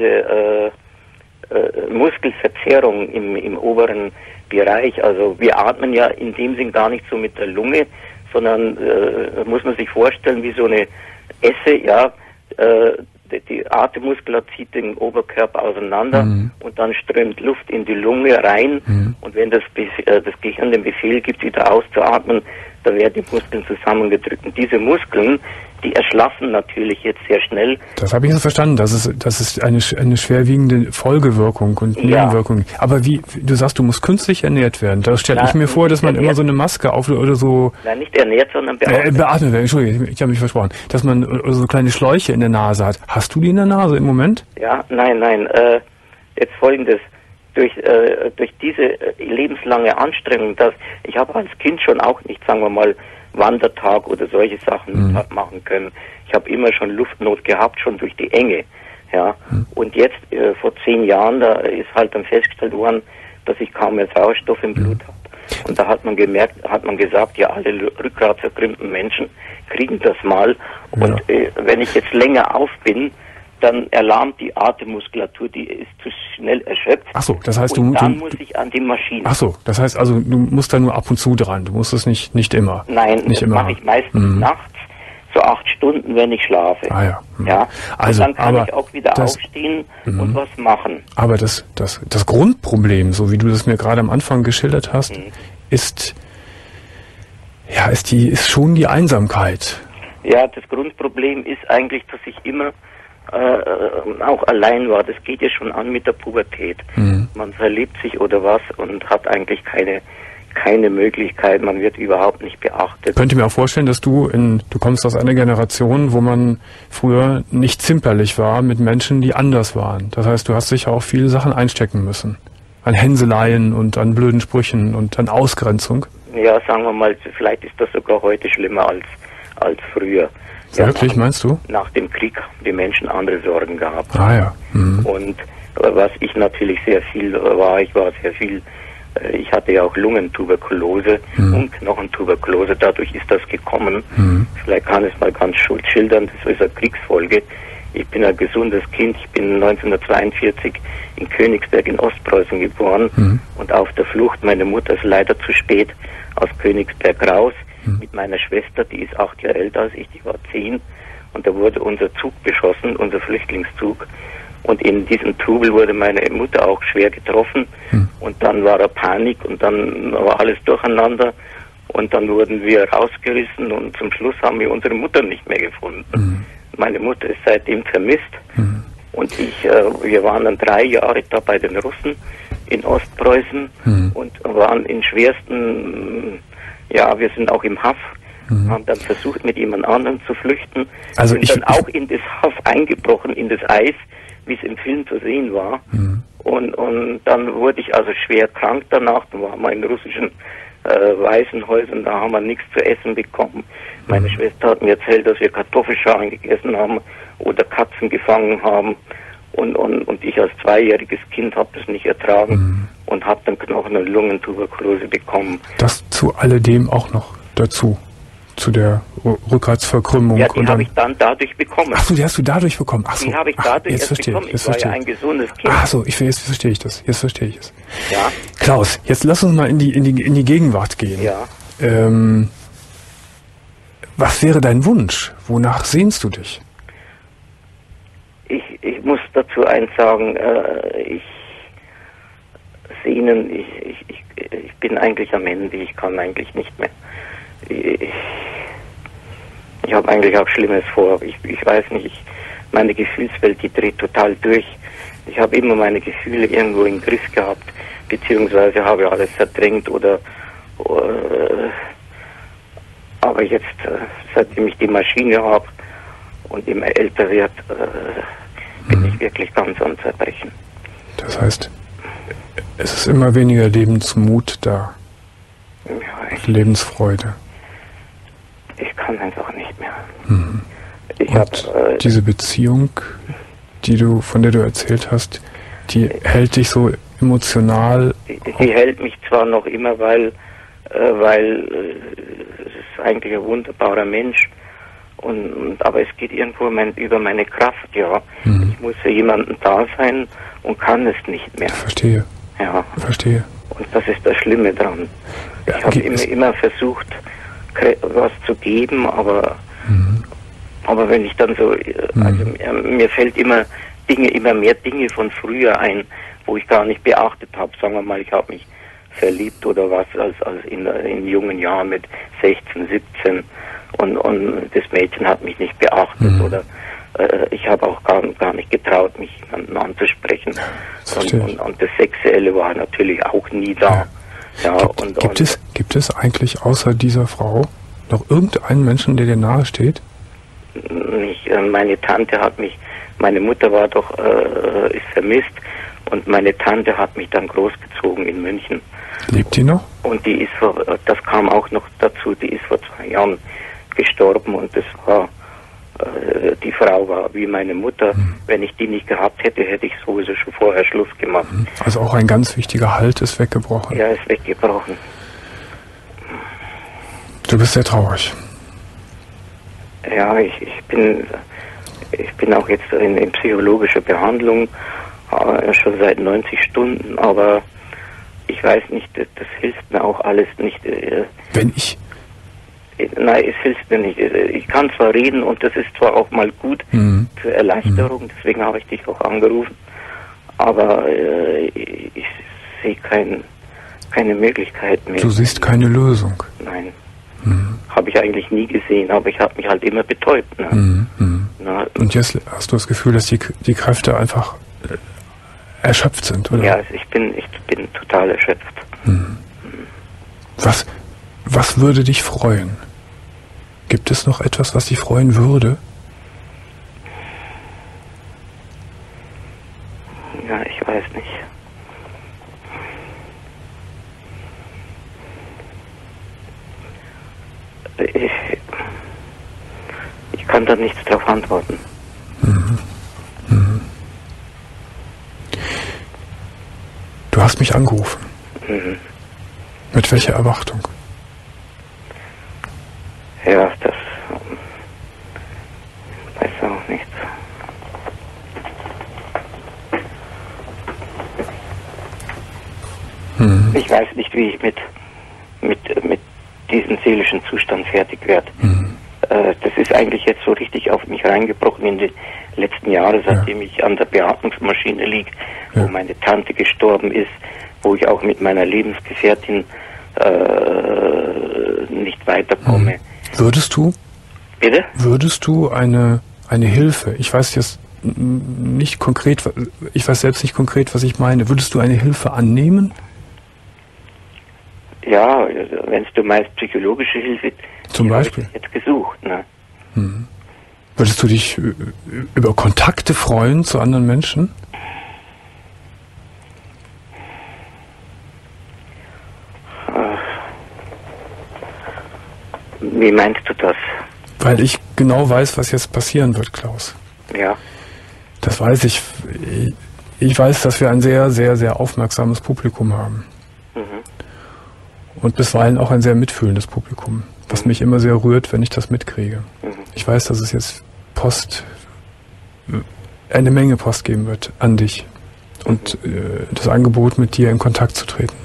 Muskelverzerrung im oberen Bereich, also wir atmen ja in dem Sinn gar nicht so mit der Lunge, sondern muss man sich vorstellen wie so eine Esse, ja, die Atemmuskulatur zieht den Oberkörper auseinander und dann strömt Luft in die Lunge rein und wenn das Gehirn den Befehl gibt, wieder auszuatmen, dann werden die Muskeln zusammengedrückt. Und diese Muskeln, die erschlaffen natürlich jetzt sehr schnell. Das habe ich jetzt verstanden. Das ist eine schwerwiegende Folgewirkung und Nebenwirkung. Aber du sagst, du musst künstlich ernährt werden. Da stelle ich mir vor, dass man immer so eine Maske auf oder so... Nein, nicht ernährt, sondern beatmet. Beatmet werden, Entschuldigung, ich habe mich versprochen. Dass man so kleine Schläuche in der Nase hat. Hast du die in der Nase im Moment? Ja, nein. Jetzt Folgendes. Durch diese lebenslange Anstrengung, dass ich habe als Kind schon auch nicht, sagen wir mal, Wandertag oder solche Sachen machen können. Ich habe immer schon Luftnot gehabt, schon durch die Enge. Ja. Und jetzt, vor 10 Jahren, da ist halt dann festgestellt worden, dass ich kaum mehr Sauerstoff im Blut habe. Und da hat man gesagt, ja, alle rückgratverkrümmten Menschen kriegen das mal. Und wenn ich jetzt länger auf bin, dann erlahmt die Atemmuskulatur, die ist zu schnell erschöpft. Ach so, das heißt, dann muss ich an die Maschine. Ach so, das heißt also, du musst da nur ab und zu dran. Du musst es nicht immer. Nein, das mache ich meistens nachts, so 8 Stunden, wenn ich schlafe. Ah ja. Ja. Also, und dann kann ich auch wieder aufstehen und was machen. Aber das Grundproblem, so wie du das mir gerade am Anfang geschildert hast, ist schon die Einsamkeit. Ja, das Grundproblem ist eigentlich, dass ich immer auch allein war. Das geht ja schon an mit der Pubertät. Man verliebt sich oder was und hat eigentlich keine Möglichkeit, man wird überhaupt nicht beachtet. Ich könnte mir auch vorstellen, dass du kommst aus einer Generation, wo man früher nicht zimperlich war mit Menschen, die anders waren. Das heißt, du hast sicher auch viele Sachen einstecken müssen. An Hänseleien und an blöden Sprüchen und an Ausgrenzung. Ja, sagen wir mal, vielleicht ist das sogar heute schlimmer als früher. Ja, wirklich, meinst du? Nach dem Krieg haben die Menschen andere Sorgen gehabt. Ah ja. Und was ich natürlich sehr viel war, ich war sehr viel Ich hatte ja auch Lungentuberkulose und Knochentuberkulose, dadurch ist das gekommen. Vielleicht kann ich es mal ganz schildern, das ist eine Kriegsfolge. Ich bin ein gesundes Kind, ich bin 1942 in Königsberg in Ostpreußen geboren und auf der Flucht. Meine Mutter ist leider zu spät aus Königsberg raus mit meiner Schwester, die ist 8 Jahre älter als ich, die war 10. Und da wurde unser Zug beschossen, unser Flüchtlingszug. Und in diesem Trubel wurde meine Mutter auch schwer getroffen. Und dann war Panik und dann war alles durcheinander. Und dann wurden wir rausgerissen und zum Schluss haben wir unsere Mutter nicht mehr gefunden. Meine Mutter ist seitdem vermisst. Und wir waren dann 3 Jahre da bei den Russen in Ostpreußen und waren in schwersten, wir sind auch im Haff. Haben dann versucht, mit jemand anderem zu flüchten. Also sind dann auch in das Haff eingebrochen, in das Eis, wie es im Film zu sehen war. Und dann wurde ich also schwer krank danach. Dann waren wir in russischen Waisenhäusern, da haben wir nichts zu essen bekommen. Meine Schwester hat mir erzählt, dass wir Kartoffelschalen gegessen haben oder Katzen gefangen haben. Und ich als 2-jähriges Kind habe das nicht ertragen und habe dann Knochen- und Lungentuberkulose bekommen. Das zu alledem auch noch dazu? Zu der Rückgratsverkrümmung. Ja, die habe ich dann dadurch bekommen. Ach so, die hast du dadurch bekommen. Ach so. Die habe ich dadurch jetzt verstehe bekommen. Ich war ja ein gesundes Kind. Ach so, jetzt verstehe ich das. Jetzt verstehe ich es. Ja. Klaus, jetzt lass uns mal in die Gegenwart gehen. Ja. Was wäre dein Wunsch? Wonach sehnst du dich? Ich muss dazu eins sagen, ich bin eigentlich am Ende, ich kann eigentlich nicht mehr. Ich habe eigentlich auch Schlimmes vor. Ich weiß nicht, meine Gefühlswelt, die dreht total durch. Ich habe immer meine Gefühle irgendwo im Griff gehabt, beziehungsweise habe alles verdrängt aber jetzt, seitdem ich die Maschine habe und immer älter wird, bin ich wirklich ganz am Zerbrechen. Das heißt, es ist immer weniger Lebensmut da. Ja, Lebensfreude. Ich kann einfach nicht mehr. Und diese Beziehung, von der du erzählt hast, die hält dich so emotional... Die hält mich zwar noch immer, weil es ist eigentlich ein wunderbarer Mensch, aber es geht irgendwo über meine Kraft, ja. Ich muss für jemanden da sein und kann es nicht mehr. Verstehe. Ja. Verstehe. Und das ist das Schlimme dran. Ja, ich habe immer versucht, was zu geben, aber wenn ich dann so, mir fällt immer mehr Dinge von früher ein, wo ich gar nicht beachtet habe. Sagen wir mal, ich habe mich verliebt oder was, als in jungen Jahren mit 16, 17 und das Mädchen hat mich nicht beachtet oder ich habe auch gar nicht getraut, mich jemanden anzusprechen. Und das Sexuelle war natürlich auch nie da. Ja, gibt es eigentlich außer dieser Frau noch irgendeinen Menschen, der dir nahe steht? Meine Tante hat mich, meine Mutter ist vermisst und meine Tante hat mich dann großgezogen in München. Lebt die noch? Und das kam auch noch dazu, die ist vor 2 Jahren gestorben und das war, die Frau war wie meine Mutter. Wenn ich die nicht gehabt hätte, hätte ich sowieso schon vorher Schluss gemacht. Also auch ein ganz wichtiger Halt ist weggebrochen. Ja, ist weggebrochen. Du bist sehr traurig. Ja, ich bin auch jetzt in psychologischer Behandlung, schon seit 90 Stunden, aber ich weiß nicht, das hilft mir auch alles nicht. Nein, es hilft mir nicht. Ich kann zwar reden und das ist zwar auch mal gut zur Erleichterung, deswegen habe ich dich auch angerufen, aber ich sehe keine Möglichkeit mehr. Du siehst keine Lösung? Nein. Habe ich eigentlich nie gesehen, aber ich habe mich halt immer betäubt. Ne? Und jetzt hast du das Gefühl, dass die Kräfte einfach erschöpft sind, oder? Ja, ich bin total erschöpft. Was würde dich freuen? Gibt es noch etwas, was dich freuen würde? Ja, ich weiß nicht. Ich kann da nichts drauf antworten. Du hast mich angerufen. Mhm. Mit welcher Erwartung? Ja, das weiß auch nicht. Ich weiß nicht, wie ich mit diesem seelischen Zustand fertig werde. Das ist eigentlich jetzt so richtig auf mich reingebrochen in die letzten Jahre, seitdem ich an der Beatmungsmaschine liege, wo meine Tante gestorben ist, wo ich auch mit meiner Lebensgefährtin nicht weiterkomme. Würdest du? Bitte? Würdest du eine Hilfe, ich weiß jetzt nicht konkret, ich weiß selbst nicht konkret, was ich meine, würdest du eine Hilfe annehmen? Ja, wenn du meinst psychologische Hilfe, zum Beispiel jetzt gesucht. Ne? Würdest du dich über Kontakte freuen zu anderen Menschen? Wie meinst du das? Weil ich genau weiß, was jetzt passieren wird, Klaus. Ja. Das weiß ich. Ich weiß, dass wir ein sehr, sehr, sehr aufmerksames Publikum haben. Und bisweilen auch ein sehr mitfühlendes Publikum, was mich immer sehr rührt, wenn ich das mitkriege. Ich weiß, dass es jetzt eine Menge Post geben wird an dich und das Angebot, mit dir in Kontakt zu treten.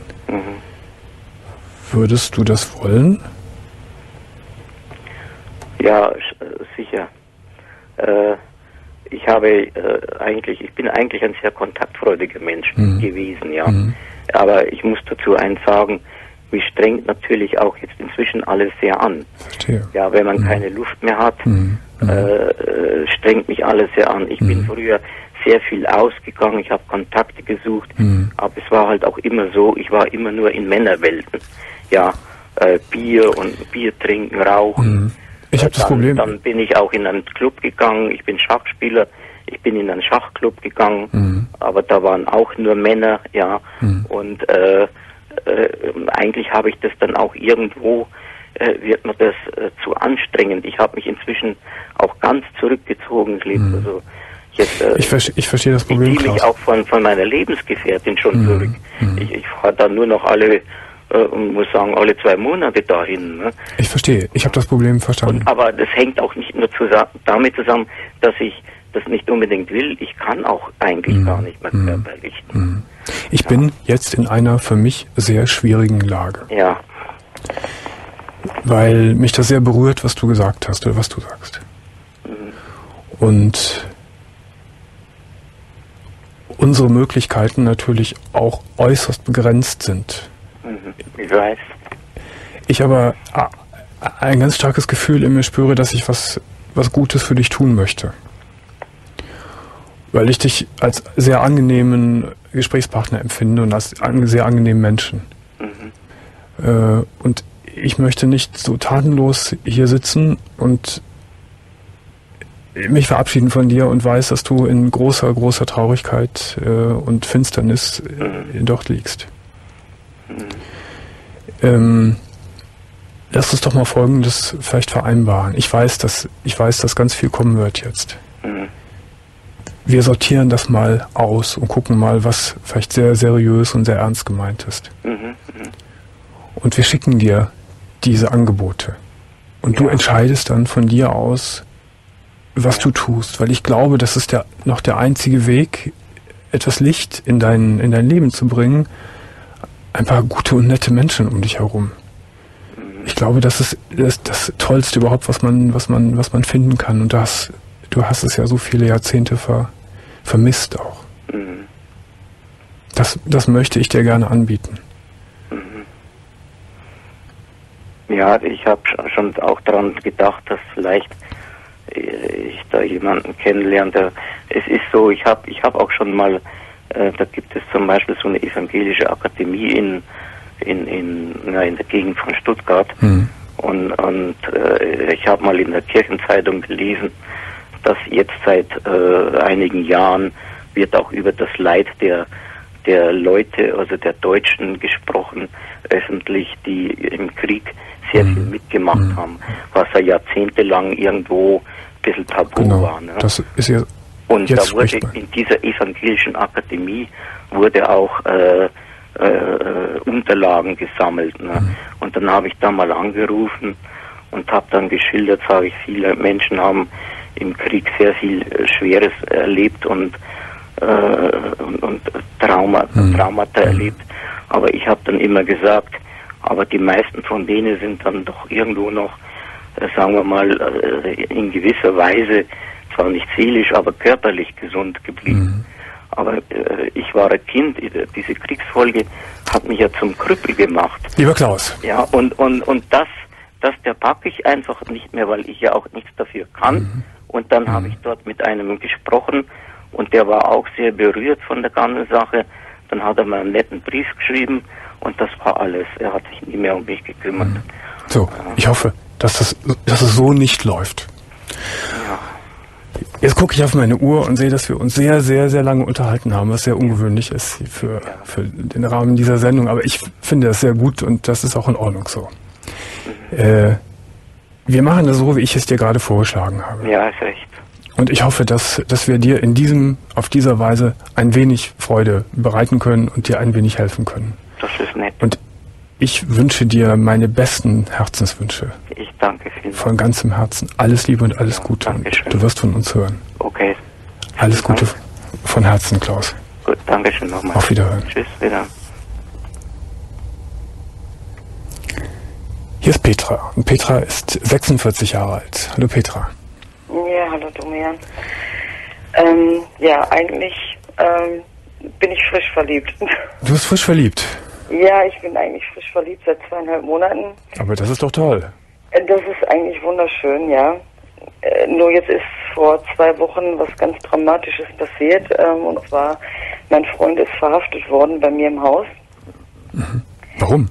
Würdest du das wollen? Ja, sicher. Ich bin eigentlich ein sehr kontaktfreudiger Mensch gewesen, ja. Aber ich muss dazu eins sagen, mich strengt natürlich auch jetzt inzwischen alles sehr an. Verstehe. Ja, wenn man keine Luft mehr hat, strengt mich alles sehr an. Ich bin früher sehr viel ausgegangen, ich habe Kontakte gesucht, aber es war halt auch immer so, ich war immer nur in Männerwelten. Ja, Bier und Bier trinken, rauchen. Ich habe das Problem. Dann bin ich auch in einen Club gegangen, ich bin Schachspieler, ich bin in einen Schachclub gegangen, aber da waren auch nur Männer, ja, und eigentlich habe ich das dann auch irgendwo, wird mir das zu anstrengend. Ich habe mich inzwischen auch ganz zurückgezogen. Ich lebe also jetzt, ich verstehe das Problem, ich ziehe mich auch von meiner Lebensgefährtin schon zurück. Ich fahre dann nur noch alle 2 Monate dahin. Ne? Ich verstehe, ich habe das Problem verstanden. Aber das hängt auch nicht nur damit zusammen, dass ich das nicht unbedingt will. Ich kann auch eigentlich gar nicht mehr körperlich. Ich bin jetzt in einer für mich sehr schwierigen Lage. Ja. Weil mich das sehr berührt, was du gesagt hast oder was du sagst. Und unsere Möglichkeiten natürlich auch äußerst begrenzt sind. Ich weiß. Ich aber ein ganz starkes Gefühl in mir spüre, dass ich was Gutes für dich tun möchte. Weil ich dich als sehr angenehmen Gesprächspartner empfinde und als sehr angenehmen Menschen. Und ich möchte nicht so tatenlos hier sitzen und mich verabschieden von dir und weiß, dass du in großer, großer Traurigkeit und Finsternis dort liegst. Lass uns doch mal Folgendes vielleicht vereinbaren. Ich weiß, dass ganz viel kommen wird jetzt. Wir sortieren das mal aus und gucken mal, was vielleicht sehr seriös und sehr ernst gemeint ist. Und wir schicken dir diese Angebote. Und du entscheidest dann von dir aus, was du tust. Weil ich glaube, das ist noch der einzige Weg, etwas Licht in dein Leben zu bringen. Ein paar gute und nette Menschen um dich herum. Ich glaube, das ist das Tollste überhaupt, was man finden kann. Und du hast es ja so viele Jahrzehnte vermisst auch. Das möchte ich dir gerne anbieten. Ja, ich habe schon auch daran gedacht, dass vielleicht ich da jemanden kennenlerne. Es ist so, ich habe auch schon mal, da gibt es zum Beispiel so eine evangelische Akademie in der Gegend von Stuttgart. Und ich habe mal in der Kirchenzeitung gelesen, dass jetzt seit einigen Jahren wird auch über das Leid der Leute, also der Deutschen gesprochen, öffentlich, die im Krieg sehr viel mitgemacht haben, was ja jahrzehntelang irgendwo ein bisschen tabu war. Ne? Das ist ja und da wurde in dieser evangelischen Akademie wurde auch Unterlagen gesammelt. Ne? Und dann habe ich da mal angerufen und habe dann geschildert, sage ich, viele Menschen haben im Krieg sehr viel Schweres erlebt und Traumata erlebt. Aber ich habe dann immer gesagt, aber die meisten von denen sind dann doch irgendwo noch, sagen wir mal, in gewisser Weise, zwar nicht seelisch, aber körperlich gesund geblieben. Aber ich war ein Kind, diese Kriegsfolge hat mich ja zum Krüppel gemacht. Lieber Klaus. Ja, und das der packe ich einfach nicht mehr, weil ich ja auch nichts dafür kann. Und dann habe ich dort mit einem gesprochen und der war auch sehr berührt von der ganzen Sache. Dann hat er mir einen netten Brief geschrieben und das war alles. Er hat sich nie mehr um mich gekümmert. So, ich hoffe, dass es so nicht läuft. Ja. Jetzt gucke ich auf meine Uhr und sehe, dass wir uns sehr, sehr, sehr lange unterhalten haben, was sehr ungewöhnlich ist für den Rahmen dieser Sendung. Aber ich finde es sehr gut und das ist auch in Ordnung so. Wir machen das so, wie ich es dir gerade vorgeschlagen habe. Ja, ist recht. Und ich hoffe, dass wir dir auf dieser Weise ein wenig Freude bereiten können und dir ein wenig helfen können. Das ist nett. Und ich wünsche dir meine besten Herzenswünsche. Ich danke vielen Dank. Von ganzem Herzen. Alles Liebe und alles Gute. Und du wirst von uns hören. Okay. Alles Gute von Herzen, Klaus. Gut, danke schön nochmal. Auf Wiederhören. Tschüss, wieder. Hier ist Petra. Und Petra ist 46 Jahre alt. Hallo Petra. Ja, hallo Domian. Ja, eigentlich bin ich frisch verliebt. Du bist frisch verliebt? Ja, ich bin eigentlich frisch verliebt seit 2,5 Monaten. Aber das ist doch toll. Das ist eigentlich wunderschön, ja. Nur jetzt ist vor 2 Wochen was ganz Dramatisches passiert. Und zwar, mein Freund ist verhaftet worden bei mir im Haus. Warum?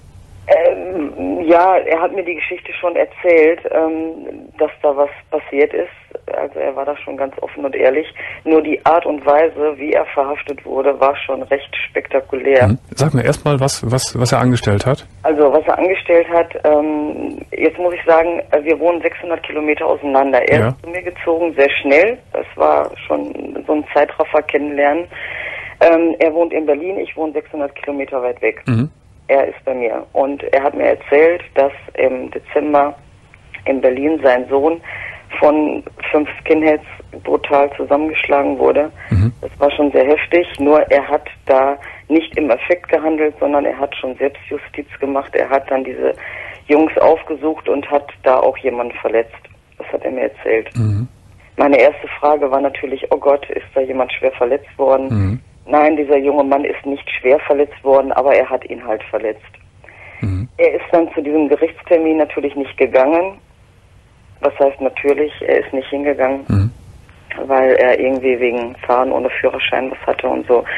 Ja, er hat mir die Geschichte schon erzählt, dass da was passiert ist. Also er war da schon ganz offen und ehrlich. Nur die Art und Weise, wie er verhaftet wurde, war schon recht spektakulär. Sag mir erstmal, was er angestellt hat. Also was er angestellt hat, jetzt muss ich sagen, wir wohnen 600 Kilometer auseinander. Er ist zu mir gezogen, sehr schnell. Das war schon so ein Zeitraffer kennenlernen. Er wohnt in Berlin, ich wohne 600 Kilometer weit weg. Er ist bei mir. Und er hat mir erzählt, dass im Dezember in Berlin sein Sohn von 5 Skinheads brutal zusammengeschlagen wurde. Das war schon sehr heftig, nur er hat da nicht im Affekt gehandelt, sondern er hat schon Selbstjustiz gemacht. Er hat dann diese Jungs aufgesucht und hat da auch jemanden verletzt. Das hat er mir erzählt. Meine erste Frage war natürlich, oh Gott, ist da jemand schwer verletzt worden? Nein, dieser junge Mann ist nicht schwer verletzt worden, aber er hat ihn halt verletzt. Er ist dann zu diesem Gerichtstermin natürlich nicht gegangen. Was heißt natürlich, er ist nicht hingegangen, weil er irgendwie wegen Fahren ohne Führerschein was hatte und so.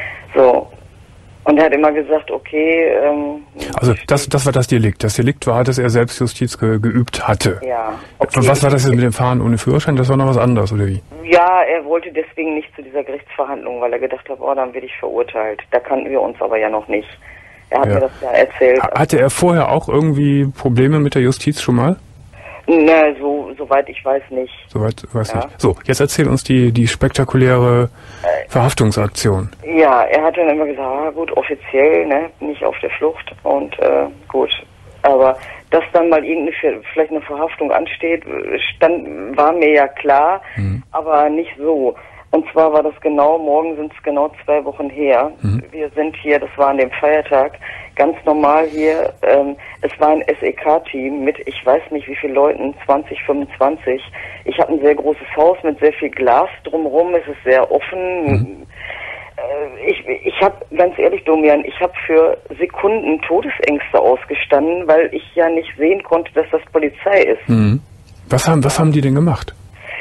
Und er hat immer gesagt, okay... also das war das Delikt. Das Delikt war, dass er Selbstjustiz geübt hatte. Ja. Okay. Und was war das jetzt mit dem Fahren ohne Führerschein? Das war noch was anderes, oder wie? Ja, er wollte deswegen nicht zu dieser Gerichtsverhandlung, weil er gedacht hat, oh, dann werde ich verurteilt. Da kannten wir uns aber ja noch nicht. Er hat mir das ja erzählt. Hatte er vorher auch irgendwie Probleme mit der Justiz schon mal? Na, soweit ich weiß nicht. Soweit weiß nicht. So, jetzt erzähl uns die spektakuläre Verhaftungsaktion. Ja, er hat dann immer gesagt, gut, offiziell, ne, nicht auf der Flucht und gut. Aber dass dann mal vielleicht eine Verhaftung ansteht, war mir ja klar, aber nicht so. Und zwar war das morgen sind es genau 2 Wochen her. Wir sind hier, das war an dem Feiertag, ganz normal hier. Es war ein SEK-Team mit, ich weiß nicht wie viele Leuten, 20, 25. Ich habe ein sehr großes Haus mit sehr viel Glas drumherum, es ist sehr offen. Ich habe, ganz ehrlich, Domian, ich habe für Sekunden Todesängste ausgestanden, weil ich ja nicht sehen konnte, dass das Polizei ist. Was haben die denn gemacht?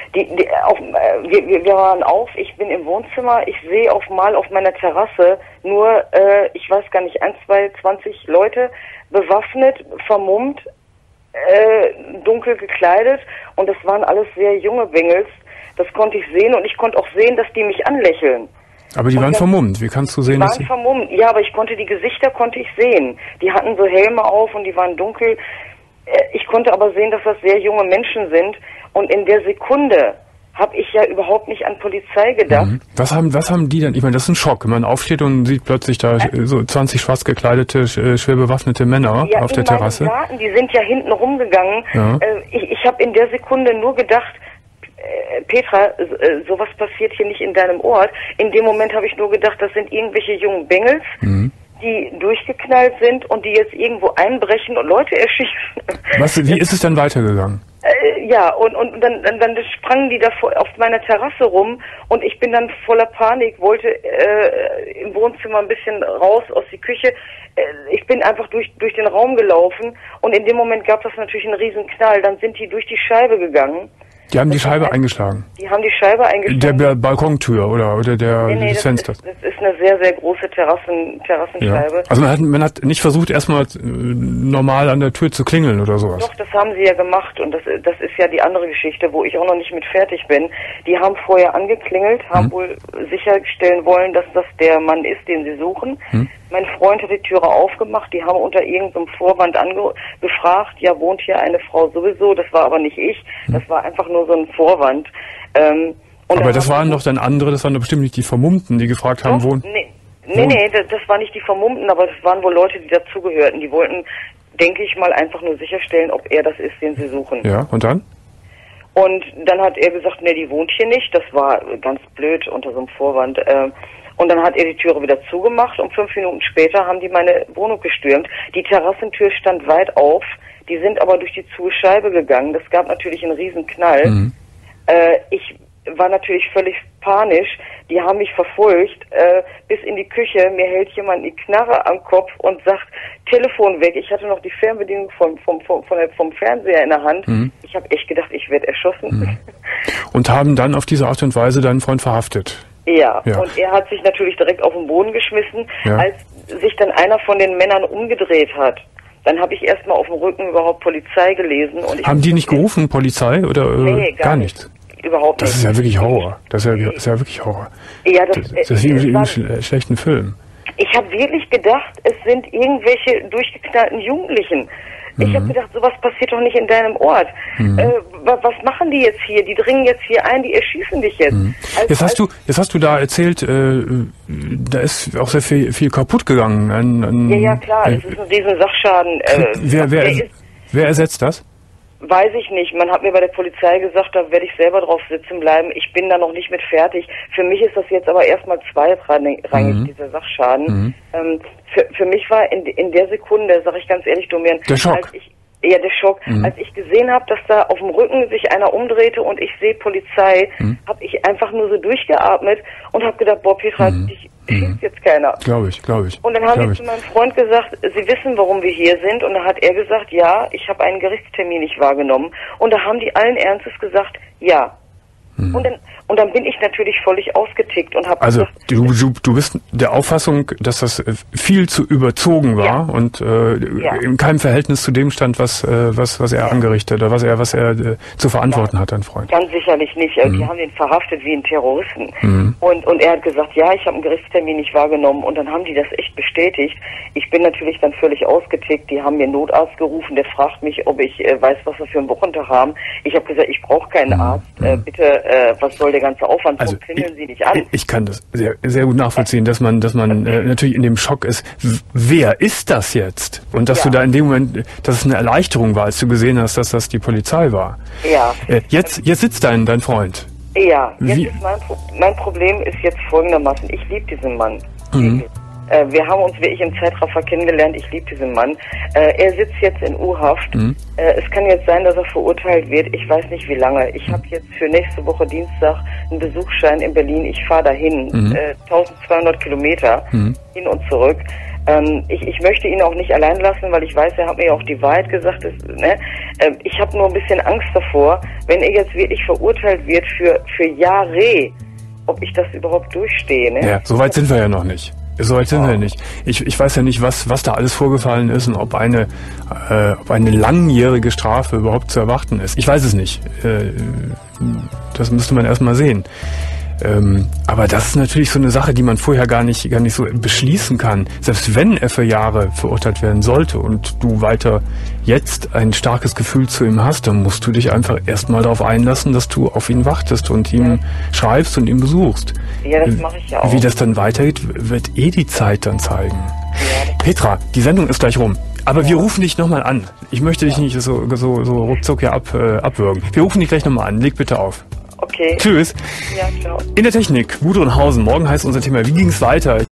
Wir waren auf, ich bin im Wohnzimmer, ich sehe mal auf meiner Terrasse nur, ich weiß gar nicht, 20 Leute, bewaffnet, vermummt, dunkel gekleidet und das waren alles sehr junge Bengels, das konnte ich sehen und ich konnte auch sehen, dass die mich anlächeln. Aber die waren vermummt, wie kannst du sehen, dass sie... Die waren vermummt, ja, aber die Gesichter konnte ich sehen. Die hatten so Helme auf und die waren dunkel. Ich konnte aber sehen, dass das sehr junge Menschen sind. Und in der Sekunde, habe ich ja überhaupt nicht an Polizei gedacht. Was haben die denn? Ich meine, das ist ein Schock, wenn man aufsteht und sieht plötzlich da so 20 schwarz gekleidete, schwer bewaffnete Männer auf der Terrasse. Garten, die sind ja hinten rumgegangen. Ja. Ich habe in der Sekunde nur gedacht, Petra, sowas passiert hier nicht in deinem Ort. In dem Moment habe ich nur gedacht, das sind irgendwelche jungen Bengels, die durchgeknallt sind und die jetzt irgendwo einbrechen und Leute erschießen. Wie ist es dann weitergegangen? Ja, und dann sprangen die da auf meiner Terrasse rum und ich bin dann voller Panik, wollte im Wohnzimmer ein bisschen raus aus der Küche. Ich bin einfach durch den Raum gelaufen und in dem Moment gab es natürlich einen riesen Knall. Dann sind die durch die Scheibe gegangen. Die haben die Scheibe eingeschlagen? Die haben die Scheibe eingeschlagen. Der Balkontür oder des Fensters? Das ist eine sehr, sehr große Terrassenscheibe. Ja. Also man hat nicht versucht, erstmal normal an der Tür zu klingeln oder sowas? Doch, das haben sie ja gemacht und das ist ja die andere Geschichte, wo ich auch noch nicht mit fertig bin. Die haben vorher angeklingelt, haben wohl sicherstellen wollen, dass das der Mann ist, den sie suchen. Mein Freund hat die Türe aufgemacht, die haben unter irgendeinem Vorwand gefragt, ja, wohnt hier eine Frau sowieso, das war aber nicht ich, das war einfach nur so ein Vorwand. Aber das waren doch dann andere, das waren doch bestimmt nicht die Vermummten, die gefragt haben, wohnen? Nee, das war nicht die Vermummten, aber das waren wohl Leute, die dazugehörten. Die wollten, denke ich mal, einfach nur sicherstellen, ob er das ist, den sie suchen. Ja, und dann? Und dann hat er gesagt, nee, die wohnt hier nicht, das war ganz blöd unter so einem Vorwand. Und dann hat er die Türe wieder zugemacht und 5 Minuten später haben die meine Wohnung gestürmt. Die Terrassentür stand weit auf, die sind aber durch die zu Scheibe gegangen. Das gab natürlich einen riesen Knall. Ich war natürlich völlig panisch. Die haben mich verfolgt bis in die Küche. Mir hält jemand die Knarre am Kopf und sagt, Telefon weg. Ich hatte noch die Fernbedienung vom Fernseher in der Hand. Ich habe echt gedacht, ich werde erschossen. Und haben dann auf diese Art und Weise deinen Freund verhaftet? Ja, und er hat sich natürlich direkt auf den Boden geschmissen, als sich dann einer von den Männern umgedreht hat. Dann habe ich erstmal auf dem Rücken überhaupt Polizei gelesen. Und haben die nicht gerufen, Polizei? Oder nee, gar nicht? Überhaupt nicht. Das ist ja wirklich Horror. Das ist ja wirklich Horror. Ja, das ist wie ein schlechten Film. Ich habe wirklich gedacht, es sind irgendwelche durchgeknallten Jugendlichen. Ich habe gedacht, sowas passiert doch nicht in deinem Ort. Was machen die jetzt hier? Die dringen jetzt hier ein, die erschießen dich jetzt. Jetzt hast du da erzählt, da ist auch sehr viel kaputt gegangen. Ja, klar, es ist ein riesen Sachschaden. Wer ersetzt das? Weiß ich nicht. Man hat mir bei der Polizei gesagt, da werde ich selber drauf sitzen bleiben. Ich bin da noch nicht mit fertig. Für mich ist das jetzt aber erstmal zweitrangig, dieser Sachschaden. Für mich war in der Sekunde, sage ich ganz ehrlich, Domian, der Schock. Der Schock. Als ich gesehen habe, dass da auf dem Rücken sich einer umdrehte und ich sehe Polizei, habe ich einfach nur so durchgeatmet und habe gedacht, boah, Petra, dich schießt jetzt keiner. Glaube ich. Und dann haben die zu meinem Freund gesagt, sie wissen, warum wir hier sind. Und dann hat er gesagt, ja, ich habe einen Gerichtstermin nicht wahrgenommen. Und da haben die allen Ernstes gesagt, ja. Und dann bin ich natürlich völlig ausgetickt und habe gesagt, du bist der Auffassung, dass das viel zu überzogen war und in keinem Verhältnis zu dem stand, was er angerichtet oder was er zu verantworten hat, dein Freund. Ganz sicherlich nicht. Die haben den verhaftet wie einen Terroristen. Und er hat gesagt, ja, ich habe einen Gerichtstermin nicht wahrgenommen und dann haben die das echt bestätigt. Ich bin natürlich dann völlig ausgetickt. Die haben mir einen Notarzt gerufen, der fragt mich, ob ich weiß, was wir für einen Wochentag haben. Ich habe gesagt, ich brauche keinen Arzt. Bitte, was soll der ganze Aufwand? Also klingeln Sie nicht an. Ich kann das sehr, sehr gut nachvollziehen, dass man natürlich in dem Schock ist. Wer ist das jetzt? Und dass du da in dem Moment, dass es eine Erleichterung war, als du gesehen hast, dass das die Polizei war. Ja. Jetzt sitzt dein Freund. Ja, jetzt ist mein Problem ist jetzt folgendermaßen. Ich liebe diesen Mann. Wir haben uns wirklich im Zeitraffer kennengelernt. Ich liebe diesen Mann. Er sitzt jetzt in U-Haft. Es kann jetzt sein, dass er verurteilt wird. Ich weiß nicht, wie lange. Ich habe jetzt für nächste Woche Dienstag einen Besuchsschein in Berlin. Ich fahre dahin. 1200 Kilometer hin und zurück. Ich möchte ihn auch nicht allein lassen, weil ich weiß, er hat mir auch die Wahrheit gesagt. Ich habe nur ein bisschen Angst davor, wenn er jetzt wirklich verurteilt wird für Jahre, ob ich das überhaupt durchstehe. Ne? Ja, so weit sind wir ja noch nicht. So weit sind wir nicht. Ich weiß ja nicht, was da alles vorgefallen ist und ob eine langjährige Strafe überhaupt zu erwarten ist. Ich weiß es nicht. Das müsste man erstmal sehen. Aber das ist natürlich so eine Sache, die man vorher gar nicht so beschließen kann. Selbst wenn er für Jahre verurteilt werden sollte und du weiter jetzt ein starkes Gefühl zu ihm hast, dann musst du dich einfach erstmal darauf einlassen, dass du auf ihn wartest und ihm schreibst und ihn besuchst. Ja, das mache ich ja auch. Wie das dann weitergeht, wird die Zeit dann zeigen. Ja, Petra, die Sendung ist gleich rum. Aber wir rufen dich nochmal an. Ich möchte dich nicht so ruckzuck hier abwürgen. Wir rufen dich gleich nochmal an. Leg bitte auf. Okay. Tschüss. Ja, ciao. In der Technik, Gudrun Hausen. Morgen heißt unser Thema, wie ging es weiter?